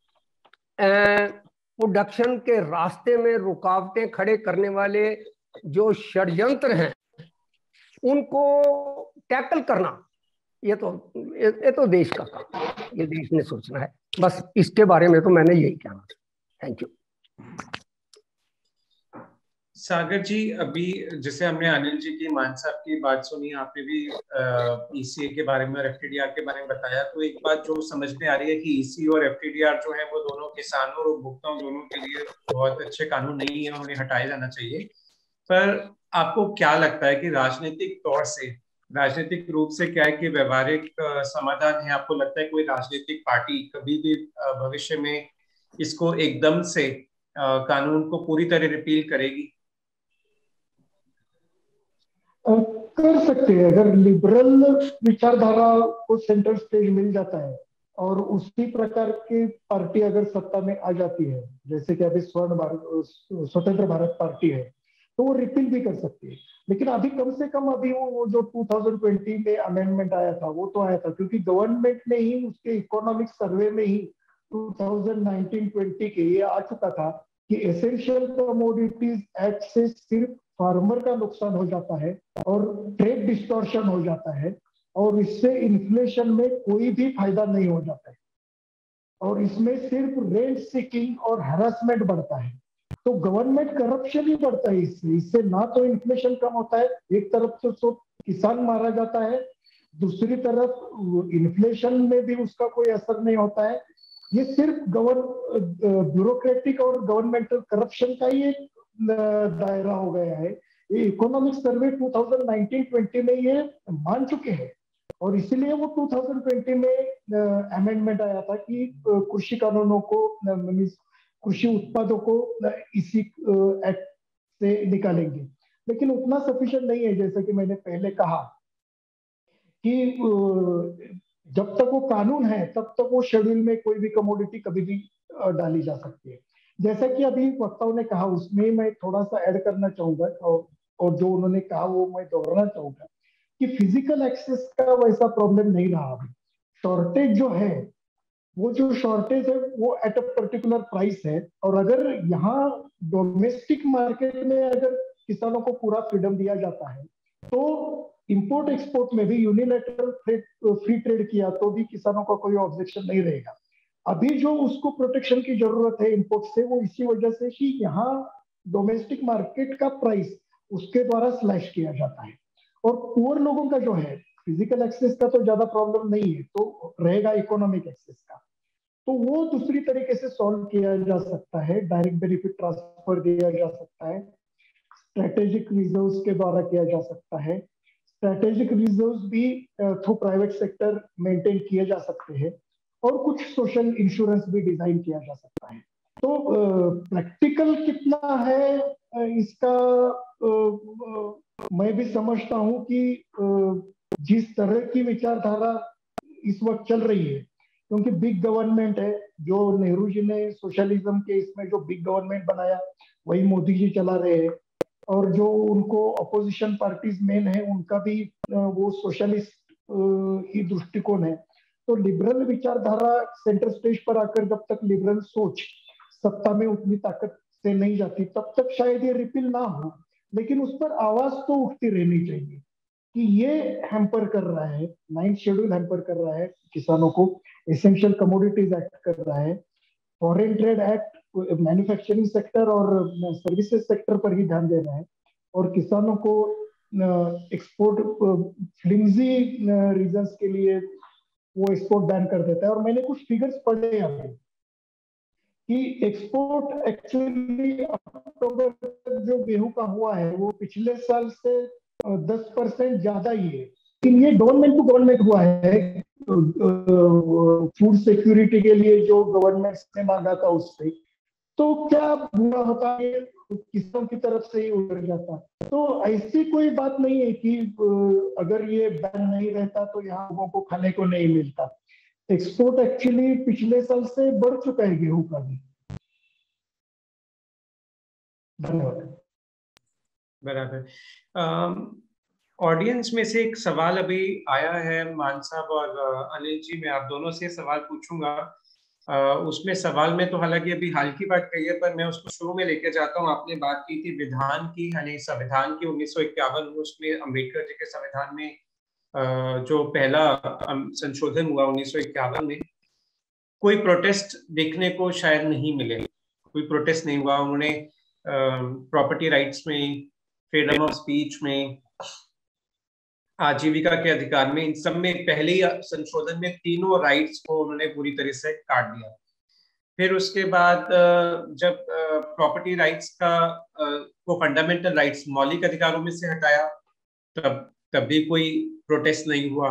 प्रोडक्शन के रास्ते में रुकावटें खड़े करने वाले जो षड्यंत्र हैं उनको टैकल करना, ये तो ये तो देश का काम, ये देश ने सोचना है। बस इसके बारे में तो मैंने यही कहना था। Thank you. सागर जी, अभी जैसे हमने अनिल जी की, मान साहब की बात सुनी, आपने भी ईसीए के बारे में और एफटीडीआर के बारे में बताया, तो एक बात जो समझ में आ रही है कि ईसी और एफटीडीआर जो है वो दोनों किसानों और उपभोक्ताओं दोनों के लिए बहुत अच्छे कानून नहीं है, उन्हें हटाया जाना चाहिए। पर आपको क्या लगता है कि राजनीतिक तौर से, राजनीतिक रूप से क्या है कि व्यवहारिक समाधान है? आपको लगता है कोई राजनीतिक पार्टी कभी भी भविष्य में इसको एकदम से कानून को पूरी तरह रिपील करेगी? कर सकते हैं, अगर लिबरल विचारधारा को सेंट्रल स्टेज मिल जाता है और उसी प्रकार की पार्टी अगर सत्ता में आ जाती है, जैसे कि अभी स्वर्ण भारत स्वतंत्र भारत पार्टी है, तो वो रिपील भी कर सकती है। लेकिन अभी कम से कम अभी वो जो दो हज़ार बीस में अमेंडमेंट आया था वो तो आया था क्योंकि गवर्नमेंट ने ही उसके इकोनॉमिक सर्वे में ही दो हज़ार उन्नीस बीस के ये आ चुका था कि एसेंशियल कमोडिटीज एक्ट से सिर्फ फार्मर का नुकसान हो जाता है और ट्रेड डिस्टॉर्शन हो जाता है और इससे इन्फ्लेशन में कोई भी फायदा नहीं हो जाता है और इसमें सिर्फ रेंट सीकिंग और हैरेसमेंट बढ़ता है। तो गवर्नमेंट करप्शन ही बढ़ता है इससे इससे ना तो इन्फ्लेशन कम होता है, एक तरफ से तो किसान मारा जाता है, दूसरी तरफ इन्फ्लेशन में भी उसका कोई असर नहीं होता है। ये सिर्फ गवर्न ब्यूरोक्रेटिक और गवर्नमेंटल करप्शन का ही एक दायरा हो गया है। ये इकोनॉमिक सर्वे दो हज़ार उन्नीस बीस में ये मान चुके हैं और इसलिए वो दो हज़ार बीस में अमेंडमेंट आया था कि कृषि कानूनों को, कृषि उत्पादों को इसी एक्ट से निकालेंगे। लेकिन उतना सफिशिएंट नहीं है, जैसा कि मैंने पहले कहा कि जब तक वो कानून है तब तक वो शेड्यूल में कोई भी कमोडिटी कभी भी डाली जा सकती है। जैसा कि अभी वक्ताओं ने कहा उसमें मैं थोड़ा सा ऐड करना चाहूंगा और, और जो उन्होंने कहा वो मैं दोहराना चाहूंगा कि फिजिकल एक्सेस का वैसा प्रॉब्लम नहीं रहा। अभी शॉर्टेज जो है, वो जो शॉर्टेज है वो एट अ पर्टिकुलर प्राइस है और अगर यहाँ डोमेस्टिक मार्केट में अगर किसानों को पूरा फ्रीडम दिया जाता है तो इंपोर्ट एक्सपोर्ट में भी यूनिलैटरल फ्री ट्रेड किया तो भी किसानों का कोई ऑब्जेक्शन नहीं रहेगा। अभी जो उसको प्रोटेक्शन की जरूरत है इंपोर्ट से, वो इसी वजह से कि यहाँ डोमेस्टिक मार्केट का प्राइस उसके द्वारा स्लैश किया जाता है और पुअर लोगों का जो है फिजिकल एक्सेस का तो ज्यादा प्रॉब्लम नहीं है, तो रहेगा इकोनॉमिक एक्सेस का। तो वो दूसरी तरीके से सॉल्व किया जा सकता है, डायरेक्ट बेनिफिट ट्रांसफर दिया जा सकता है, स्ट्रेटेजिक रिजर्व्स के द्वारा किया जा सकता है। स्ट्रेटेजिक रिजर्व्स भी थ्रू प्राइवेट सेक्टर मेंटेन किए जा सकते हैं और कुछ सोशल इंश्योरेंस भी डिजाइन किया जा सकता है। तो प्रैक्टिकल uh, कितना है uh, इसका uh, uh, मैं भी समझता हूं कि uh, जिस तरह की विचारधारा इस वक्त चल रही है, क्योंकि बिग गवर्नमेंट है, जो नेहरू जी ने सोशलिज्म के इसमें जो बिग गवर्नमेंट बनाया वही मोदी जी चला रहे हैं और जो उनको अपोजिशन पार्टीज मेन है उनका भी वो सोशलिस्ट ही दृष्टिकोण है। तो लिबरल विचारधारा सेंटर स्टेज पर आकर जब तक लिबरल सोच सत्ता में उतनी ताकत से नहीं जाती तब तक शायद ये रिपील ना हो, लेकिन उस पर आवाज तो उठती रहनी चाहिए कि ये हैम्पर कर रहा है, नाइन्थ शेड्यूल हैम्पर कर रहा है किसानों को, एसेंशियल कमोडिटीज एक्ट कर रहा है, foreign trade act manufacturing sector और सर्विसेज सेक्टर पर ही ध्यान दे रहा है और किसानों को एक्सपोर्ट फ्लिमजी रीजंस के लिए वो एक्सपोर्ट बैन कर देता है। और मैंने कुछ फिगर्स पढ़े अभी कि एक्सपोर्ट एक्चुअली अक्टूबर तक जो गेहूं का हुआ है वो पिछले साल से दस परसेंट ज्यादा ही है, लेकिन ये गवर्नमेंट टू गवर्नमेंट हुआ है। फूड सिक्योरिटी के लिए जो गवर्नमेंट ने मांगा था उससे, तो क्या बुरा होता है किसानों की तरफ से ही उतर जाता। तो ऐसी कोई बात नहीं है कि अगर ये बैन नहीं रहता तो यहाँ लोगों को खाने को नहीं मिलता। एक्सपोर्ट एक्चुअली पिछले साल से बढ़ चुका है गेहूं का भी। धन्यवाद। बराबर। ऑडियंस में से एक सवाल अभी आया है, मान साहब और अनिल जी, मैं आप दोनों से सवाल पूछूंगा। Uh, उसमें सवाल में तो हालांकि अभी हाल की बात कही है, पर मैं उसको शुरू में लेकर जाता हूँ। आपने बात की थी विधान की, यानी संविधान की उन्नीस सौ इक्यावन में, उसमें अम्बेडकर जी के संविधान में uh, जो पहला संशोधन हुआ उन्नीस सौ इक्यावन में, कोई प्रोटेस्ट देखने को शायद नहीं मिले, कोई प्रोटेस्ट नहीं हुआ। उन्होंने प्रॉपर्टी राइट्स में, फ्रीडम ऑफ स्पीच में, आजीविका के अधिकार में, इन सब में पहले ही संशोधन में तीनों राइट्स को उन्होंने पूरी तरह से काट दिया। फिर उसके बाद जब प्रॉपर्टी राइट्स का को फंडामेंटल राइट्स, मौलिक अधिकारों में से हटाया, तब तब भी कोई प्रोटेस्ट नहीं हुआ।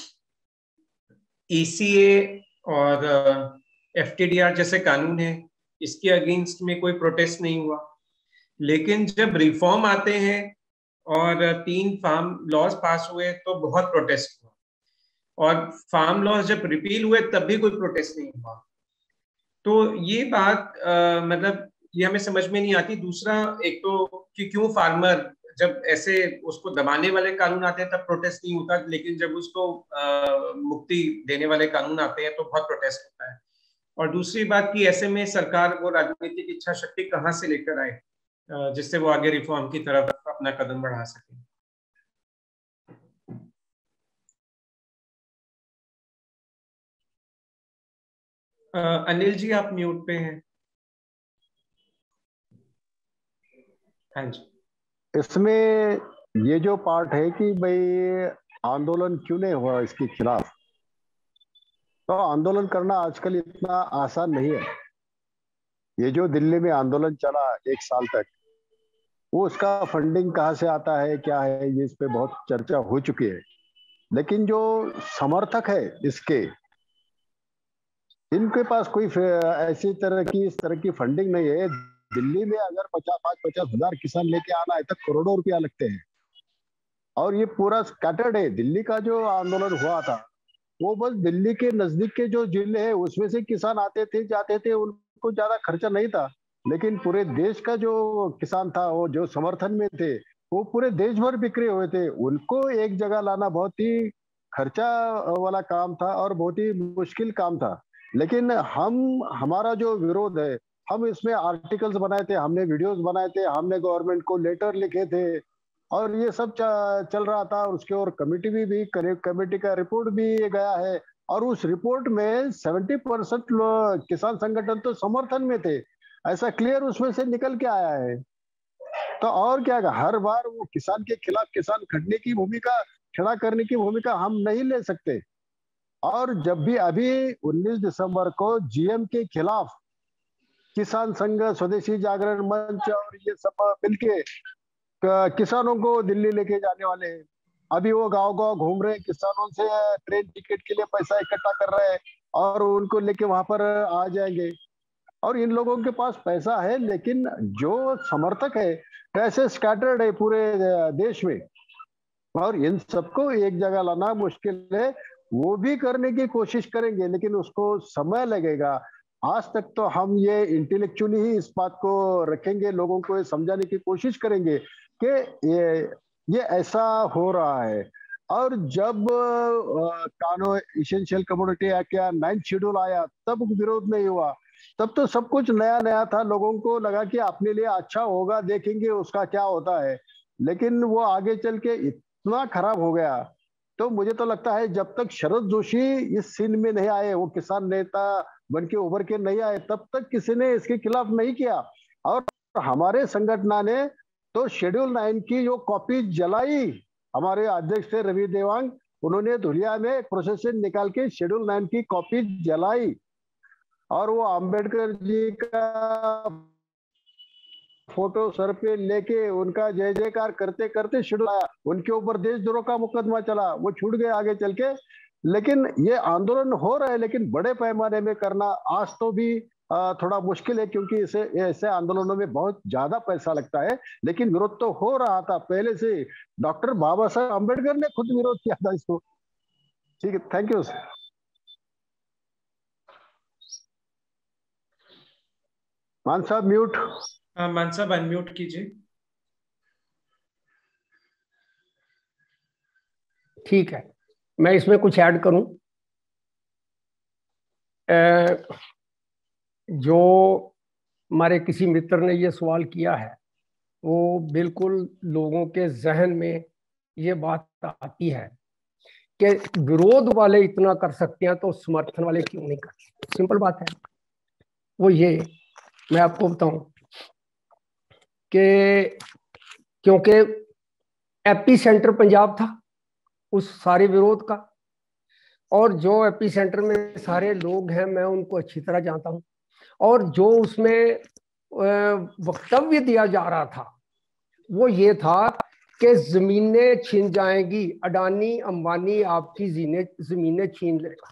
ईसीए और एफटीडीआर जैसे कानून है, इसके अगेंस्ट में कोई प्रोटेस्ट नहीं हुआ। लेकिन जब रिफॉर्म आते हैं और तीन फार्म लॉज पास हुए तो बहुत प्रोटेस्ट हुआ, और फार्म लॉज जब रिपील हुए तब भी कोई प्रोटेस्ट नहीं हुआ। तो ये बात आ, मतलब ये हमें समझ में नहीं आती। दूसरा, एक तो कि क्यों फार्मर जब ऐसे उसको दबाने वाले कानून आते हैं तब प्रोटेस्ट नहीं होता, लेकिन जब उसको आ, मुक्ति देने वाले कानून आते हैं तो बहुत प्रोटेस्ट होता है। और दूसरी बात कि ऐसे में सरकार वो राजनीतिक इच्छा शक्ति कहाँ से लेकर आए जिससे वो आगे रिफॉर्म की तरफ अपना कदम बढ़ा सके। अनिल जी, आप म्यूट पे हैं। हाँ जी। इसमें ये जो पार्ट है कि भाई आंदोलन क्यों नहीं हुआ इसके खिलाफ, तो आंदोलन करना आजकल इतना आसान नहीं है। ये जो दिल्ली में आंदोलन चला एक साल तक, वो उसका फंडिंग कहाँ से आता है, क्या है, ये इस पे बहुत चर्चा हो चुकी है। लेकिन जो समर्थक है इसके, इनके पास कोई ऐसी तरह की इस तरह की फंडिंग नहीं है। दिल्ली में अगर पचास पांच पचास हजार किसान लेके आना है तो करोड़ों रुपया लगते हैं, और ये पूरा स्कैटर्ड है। दिल्ली का जो आंदोलन हुआ था वो बस दिल्ली के नजदीक के जो जिले हैं उसमें से किसान आते थे जाते थे, उनको ज्यादा खर्चा नहीं था। लेकिन पूरे देश का जो किसान था, वो जो समर्थन में थे, वो पूरे देश भर बिखरे हुए थे। उनको एक जगह लाना बहुत ही खर्चा वाला काम था और बहुत ही मुश्किल काम था। लेकिन हम हमारा जो विरोध है, हम इसमें आर्टिकल्स बनाए थे, हमने वीडियोस बनाए थे, हमने गवर्नमेंट को लेटर लिखे थे, और ये सब चल रहा था। और उसके और कमेटी भी, भी कमेटी का रिपोर्ट भी गया है, और उस रिपोर्ट में सत्तर परसेंट किसान संगठन तो समर्थन में थे, ऐसा क्लियर उसमें से निकल के आया है। तो और क्या, हर बार वो किसान के खिलाफ किसान खड़ने की भूमिका, खड़ा करने की भूमिका हम नहीं ले सकते। और जब भी अभी उन्नीस दिसंबर को जीएम के खिलाफ किसान संघ, स्वदेशी जागरण मंच और ये सब मिलके किसानों को दिल्ली लेके जाने वाले हैं। अभी वो गांव गांव घूम रहे हैं, किसानों से ट्रेन टिकट के लिए पैसा इकट्ठा कर रहे हैं और उनको लेके वहां पर आ जाएंगे। और इन लोगों के पास पैसा है, लेकिन जो समर्थक है ऐसे स्कैटर्ड है पूरे देश में, और इन सबको एक जगह लाना मुश्किल है। वो भी करने की कोशिश करेंगे, लेकिन उसको समय लगेगा। आज तक तो हम ये इंटेलेक्चुअली ही इस बात को रखेंगे, लोगों को ये समझाने की कोशिश करेंगे कि ये ये ऐसा हो रहा है। और जब कानून इसेंशियल कमोडिटी एक्ट या नाइन्थ शेड्यूल आया तब विरोध नहीं हुआ। तब तो सब कुछ नया नया था, लोगों को लगा कि अपने लिए अच्छा होगा, देखेंगे उसका क्या होता है। लेकिन वो आगे चल के इतना खराब हो गया। तो मुझे तो लगता है जब तक शरद जोशी इस सीन में नहीं आए, वो किसान नेता बन के उभर के नहीं आए, तब तक किसी ने इसके खिलाफ नहीं किया। और हमारे संगठन ने तो शेड्यूल नाइन की जो कॉपी जलाई, हमारे अध्यक्ष थे रवि देवांग, उन्होंने धुलिया में एक प्रोसेसन निकाल के शेड्यूल नाइन की कॉपी जलाई, और वो अंबेडकर जी का फोटो सर पे लेके उनका जय जयकार करते करते शेड्यूल आया, उनके ऊपर देशद्रोह का मुकदमा चला, वो छूट गए आगे चल के। लेकिन ये आंदोलन हो रहा है, लेकिन बड़े पैमाने में करना आज तो भी थोड़ा मुश्किल है, क्योंकि इसे ऐसे आंदोलनों में बहुत ज्यादा पैसा लगता है। लेकिन विरोध तो हो रहा था पहले से। डॉक्टर बाबा साहब अम्बेडकर ने खुद विरोध किया था इसको। ठीक है, थैंक यू सर। मान साहब म्यूट। मान साहब अनम्यूट कीजिए। ठीक है, मैं इसमें कुछ ऐड करूं। जो हमारे किसी मित्र ने ये सवाल किया है, वो बिल्कुल लोगों के जहन में ये बात आती है कि विरोध वाले इतना कर सकते हैं तो समर्थन वाले क्यों नहीं कर सकते। सिंपल बात है। वो ये मैं आपको बताऊं, कि क्योंकि एपी सेंटर पंजाब था उस सारे विरोध का, और जो एपी सेंटर में सारे लोग हैं मैं उनको अच्छी तरह जानता हूं, और जो उसमें वक्तव्य दिया जा रहा था वो ये था कि जमीनें छीन जाएंगी, अडानी अंबानी आपकी जमीनें छीन लेगा।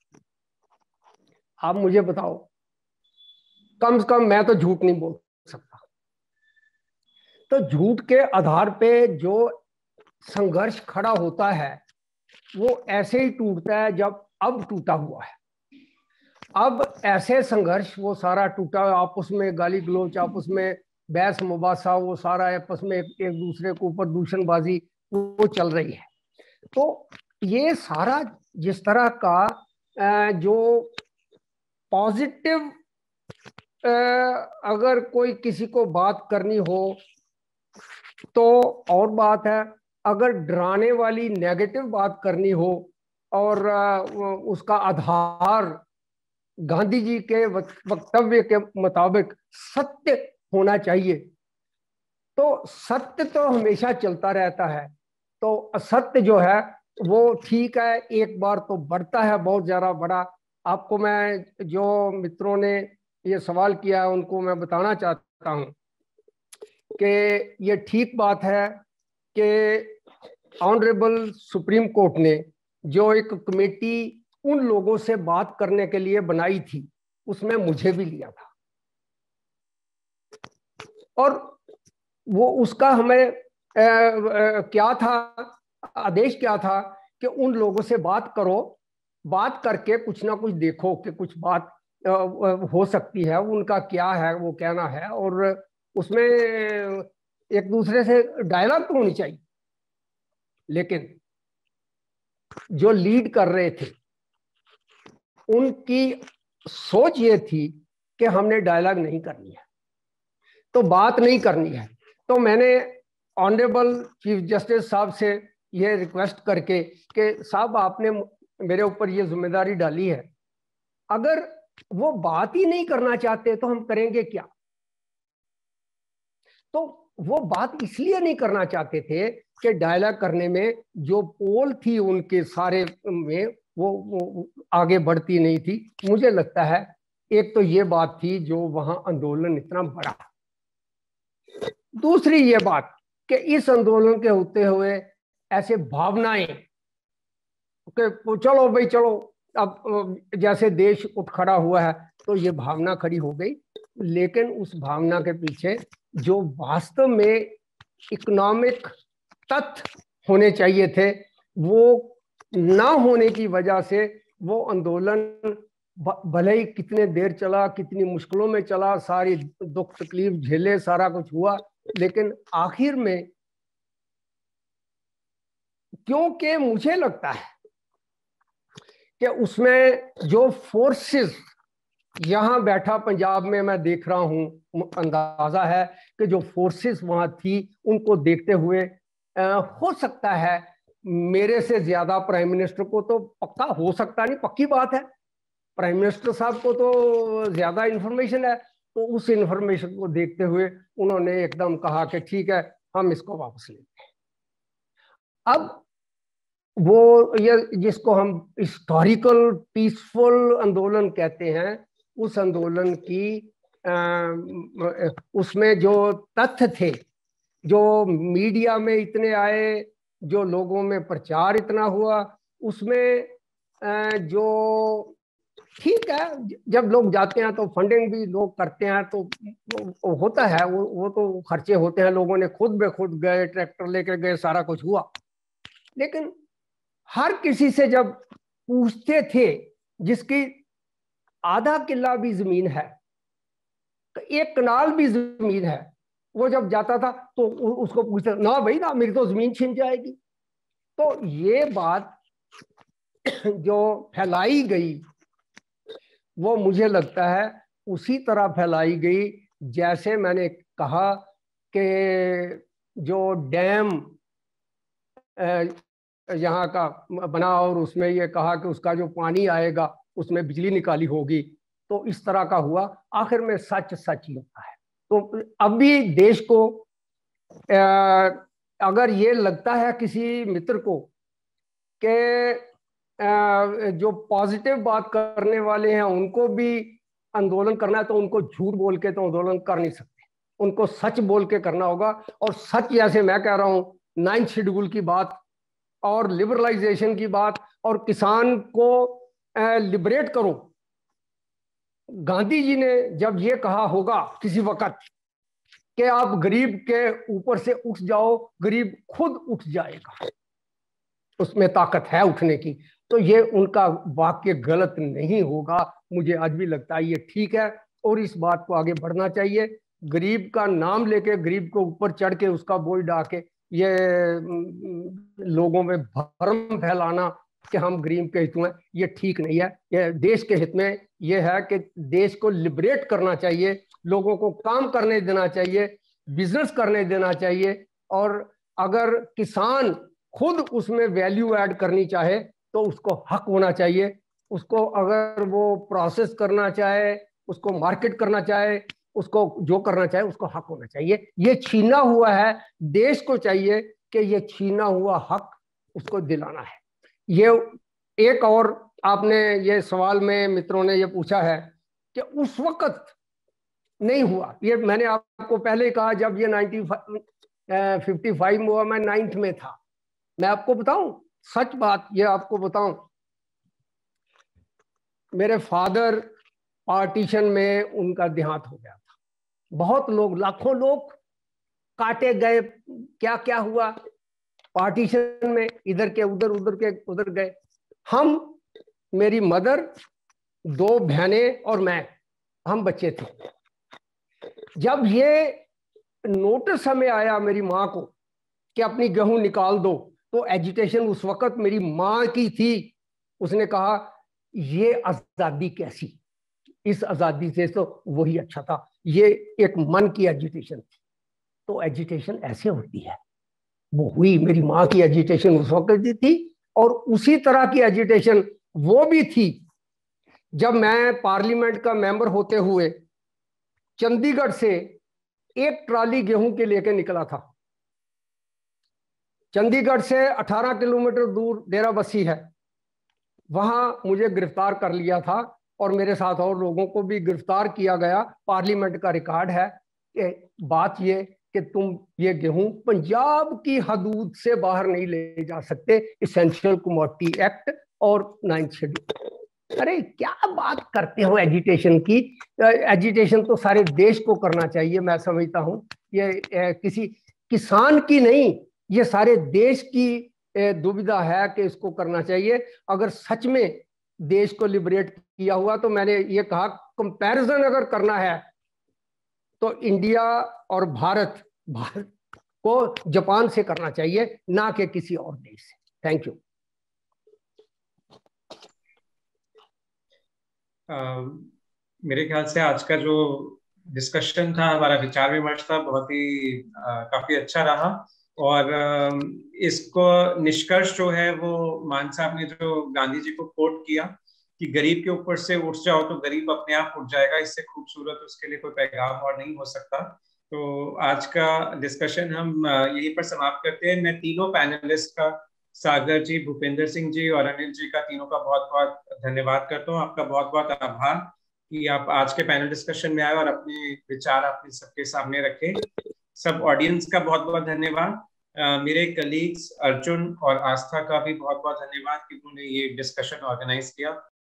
आप मुझे बताओ, कम से कम मैं तो झूठ नहीं बोल सकता। तो झूठ के आधार पे जो संघर्ष खड़ा होता है वो ऐसे ही टूटता है जब अब टूटा हुआ है। अब ऐसे संघर्ष वो सारा टूटा, आपस में गाली गलोच, आपस में बहस मुबासा, वो सारा आपस में एक, एक दूसरे के ऊपर दूषणबाजी वो चल रही है। तो ये सारा जिस तरह का जो पॉजिटिव अगर कोई किसी को बात करनी हो तो और बात है, अगर डराने वाली नेगेटिव बात करनी हो और उसका आधार गांधी जी के वक्तव्य के मुताबिक सत्य होना चाहिए, तो सत्य तो हमेशा चलता रहता है। तो असत्य जो है वो ठीक है, एक बार तो बढ़ता है बहुत ज्यादा बड़ा। आपको मैं, जो मित्रों ने ये सवाल किया है उनको मैं बताना चाहता हूं कि ये ठीक बात है कि ऑनरेबल सुप्रीम कोर्ट ने जो एक कमेटी उन लोगों से बात करने के लिए बनाई थी उसमें मुझे भी लिया था, और वो उसका हमें आ, आ, क्या था, आदेश क्या था कि उन लोगों से बात करो, बात करके कुछ ना कुछ देखो कि कुछ बात आ, हो सकती है, उनका क्या है वो कहना है, और उसमें एक दूसरे से डायलॉग तो होनी चाहिए। लेकिन जो लीड कर रहे थे उनकी सोच ये थी कि हमने डायलॉग नहीं करनी है, तो बात नहीं करनी है। तो मैंने ऑनरेबल चीफ जस्टिस साहब से ये रिक्वेस्ट करके कि साहब आपने मेरे ऊपर ये जिम्मेदारी डाली है, अगर वो बात ही नहीं करना चाहते तो हम करेंगे क्या। तो वो बात इसलिए नहीं करना चाहते थे कि डायलॉग करने में जो पोल थी उनके सारे में वो, वो आगे बढ़ती नहीं थी। मुझे लगता है एक तो ये बात थी जो वहां आंदोलन इतना बड़ा। दूसरी ये बात कि इस आंदोलन के होते हुए ऐसे भावनाएं कि चलो भाई चलो, अब जैसे देश उठ खड़ा हुआ है तो ये भावना खड़ी हो गई, लेकिन उस भावना के पीछे जो वास्तव में इकोनॉमिक तथ्य होने चाहिए थे वो ना होने की वजह से वो आंदोलन भले ही कितने देर चला, कितनी मुश्किलों में चला, सारी दुख तकलीफ झेले, सारा कुछ हुआ, लेकिन आखिर में, क्योंकि मुझे लगता है कि उसमें जो फोर्सेस यहां बैठा पंजाब में मैं देख रहा हूं, अंदाजा है कि जो फोर्सेस वहां थी उनको देखते हुए आ, हो सकता है मेरे से ज्यादा प्राइम मिनिस्टर को, तो पक्का हो सकता नहीं, पक्की बात है, प्राइम मिनिस्टर साहब को तो ज्यादा इंफॉर्मेशन है, तो उस इंफॉर्मेशन को देखते हुए उन्होंने एकदम कहा कि ठीक है हम इसको वापस लेते हैं। अब वो ये जिसको हम हिस्टोरिकल पीसफुल आंदोलन कहते हैं, उस आंदोलन की आ, उसमें जो तथ्य थे, जो मीडिया में इतने आए, जो लोगों में प्रचार इतना हुआ, उसमें आ, जो ठीक है जब लोग जाते हैं तो फंडिंग भी लोग करते हैं, तो वो होता है, वो वो तो खर्चे होते हैं, लोगों ने खुद बे खुद गए, ट्रैक्टर लेकर गए, सारा कुछ हुआ। लेकिन हर किसी से जब पूछते थे जिसकी आधा किला भी जमीन है, एक कनाल भी जमीन है, वो जब जाता था तो उसको पूछते ना भाई ना मेरी तो जमीन छिन जाएगी। तो ये बात जो फैलाई गई वो मुझे लगता है उसी तरह फैलाई गई जैसे मैंने कहा कि जो डैम यहाँ का बना और उसमें ये कहा कि उसका जो पानी आएगा उसमें बिजली निकाली होगी, तो इस तरह का हुआ। आखिर में सच सच ही होता है। तो अब भी देश को अगर ये लगता है किसी मित्र को कि जो पॉजिटिव बात करने वाले हैं उनको भी आंदोलन करना है, तो उनको झूठ बोल के तो आंदोलन कर नहीं सकते, उनको सच बोल के करना होगा। और सच जैसे मैं कह रहा हूं, नाइन्थ शेड्यूल की बात और लिबरलाइजेशन की बात और किसान को लिबरेट करो। गांधी जी ने जब ये कहा होगा किसी वक्त कि आप गरीब के ऊपर से उठ जाओ, गरीब खुद उठ जाएगा, उसमें ताकत है उठने की, तो ये उनका वाक्य गलत नहीं होगा। मुझे आज भी लगता है ये ठीक है और इस बात को आगे बढ़ना चाहिए। गरीब का नाम लेके गरीब को ऊपर चढ़ के उसका बोझ डाल के ये लोगों में भ्रम फैलाना कि हम गरीब के हित में, ये ठीक नहीं है। ये देश के हित में ये है कि देश को लिबरेट करना चाहिए, लोगों को काम करने देना चाहिए, बिजनेस करने देना चाहिए। और अगर किसान खुद उसमें वैल्यू ऐड करनी चाहे तो उसको हक होना चाहिए। उसको अगर वो प्रोसेस करना चाहे, उसको मार्केट करना चाहे, उसको जो करना चाहे उसको हक होना चाहिए। ये छीना हुआ है, देश को चाहिए कि ये छीना हुआ हक उसको दिलाना है। ये एक और आपने ये सवाल में मित्रों ने ये पूछा है कि उस वक्त नहीं हुआ। ये मैंने आपको पहले ही कहा, जब ये नाइनटीन फिफ्टी फाइव में हुआ, मैं नाइन्थ में था। मैं आपको बताऊं सच बात, ये आपको बताऊं, मेरे फादर पार्टीशन में उनका देहांत हो गया था। बहुत लोग, लाखों लोग काटे गए, क्या क्या हुआ पार्टीशन में, इधर के उधर, उधर के उधर गए। हम, मेरी मदर, दो बहनें और मैं, हम बच्चे थे। जब ये नोटिस हमें आया मेरी माँ को कि अपनी गेहूं निकाल दो, तो एजिटेशन उस वक्त मेरी माँ की थी। उसने कहा ये आजादी कैसी, इस आजादी से तो वही अच्छा था। ये एक मन की एजिटेशन थी। तो एजिटेशन ऐसे होती है, वो हुई। मेरी माँ की एजिटेशन उस वक्त भी थी और उसी तरह की एजिटेशन वो भी थी जब मैं पार्लियामेंट का मेंबर होते हुए चंडीगढ़ से एक ट्राली गेहूं के लेके निकला था। चंडीगढ़ से अठारह किलोमीटर दूर डेराबस्सी है, वहां मुझे गिरफ्तार कर लिया था और मेरे साथ और लोगों को भी गिरफ्तार किया गया। पार्लियामेंट का रिकॉर्ड है कि बात ये कि तुम ये गेहूं पंजाब की हदूद से बाहर नहीं ले जा सकते, इसेंशियल कमोडिटी एक्ट और नाइन्थ शेड्यूल। अरे क्या बात करते हो एजिटेशन की। एजिटेशन तो सारे देश को करना चाहिए, मैं समझता हूं। ये किसी किसान की नहीं, ये सारे देश की दुविधा है कि इसको करना चाहिए। अगर सच में देश को लिबरेट किया हुआ, तो मैंने ये कहा कंपैरिजन अगर करना है तो इंडिया और भारत भारत को जापान से करना चाहिए, ना कि किसी और देश से। Thank you. Uh, मेरे ख्याल से आज का जो डिस्कशन था, हमारा विचार विमर्श था, बहुत ही uh, काफी अच्छा रहा। और uh, इसको निष्कर्ष जो है वो मान साहब ने जो गांधी जी को कोट किया कि गरीब के ऊपर से उठ जाओ तो गरीब अपने आप उठ जाएगा, इससे खूबसूरत उसके लिए कोई पैगाम और नहीं हो सकता। तो आज का डिस्कशन हम uh, यहीं पर समाप्त करते हैं। मैं तीनों पैनलिस्ट का, सागर जी, भूपेंद्र सिंह जी और अनिल जी का, तीनों का बहुत बहुत धन्यवाद करता हूँ। आपका बहुत बहुत आभार कि आप आज के पैनल डिस्कशन में आए और अपने विचार अपने सबके सामने रखे। सब ऑडियंस का बहुत बहुत धन्यवाद। uh, मेरे कलीग्स अर्जुन और आस्था का भी बहुत बहुत धन्यवाद कि उन्होंने ये डिस्कशन ऑर्गेनाइज किया।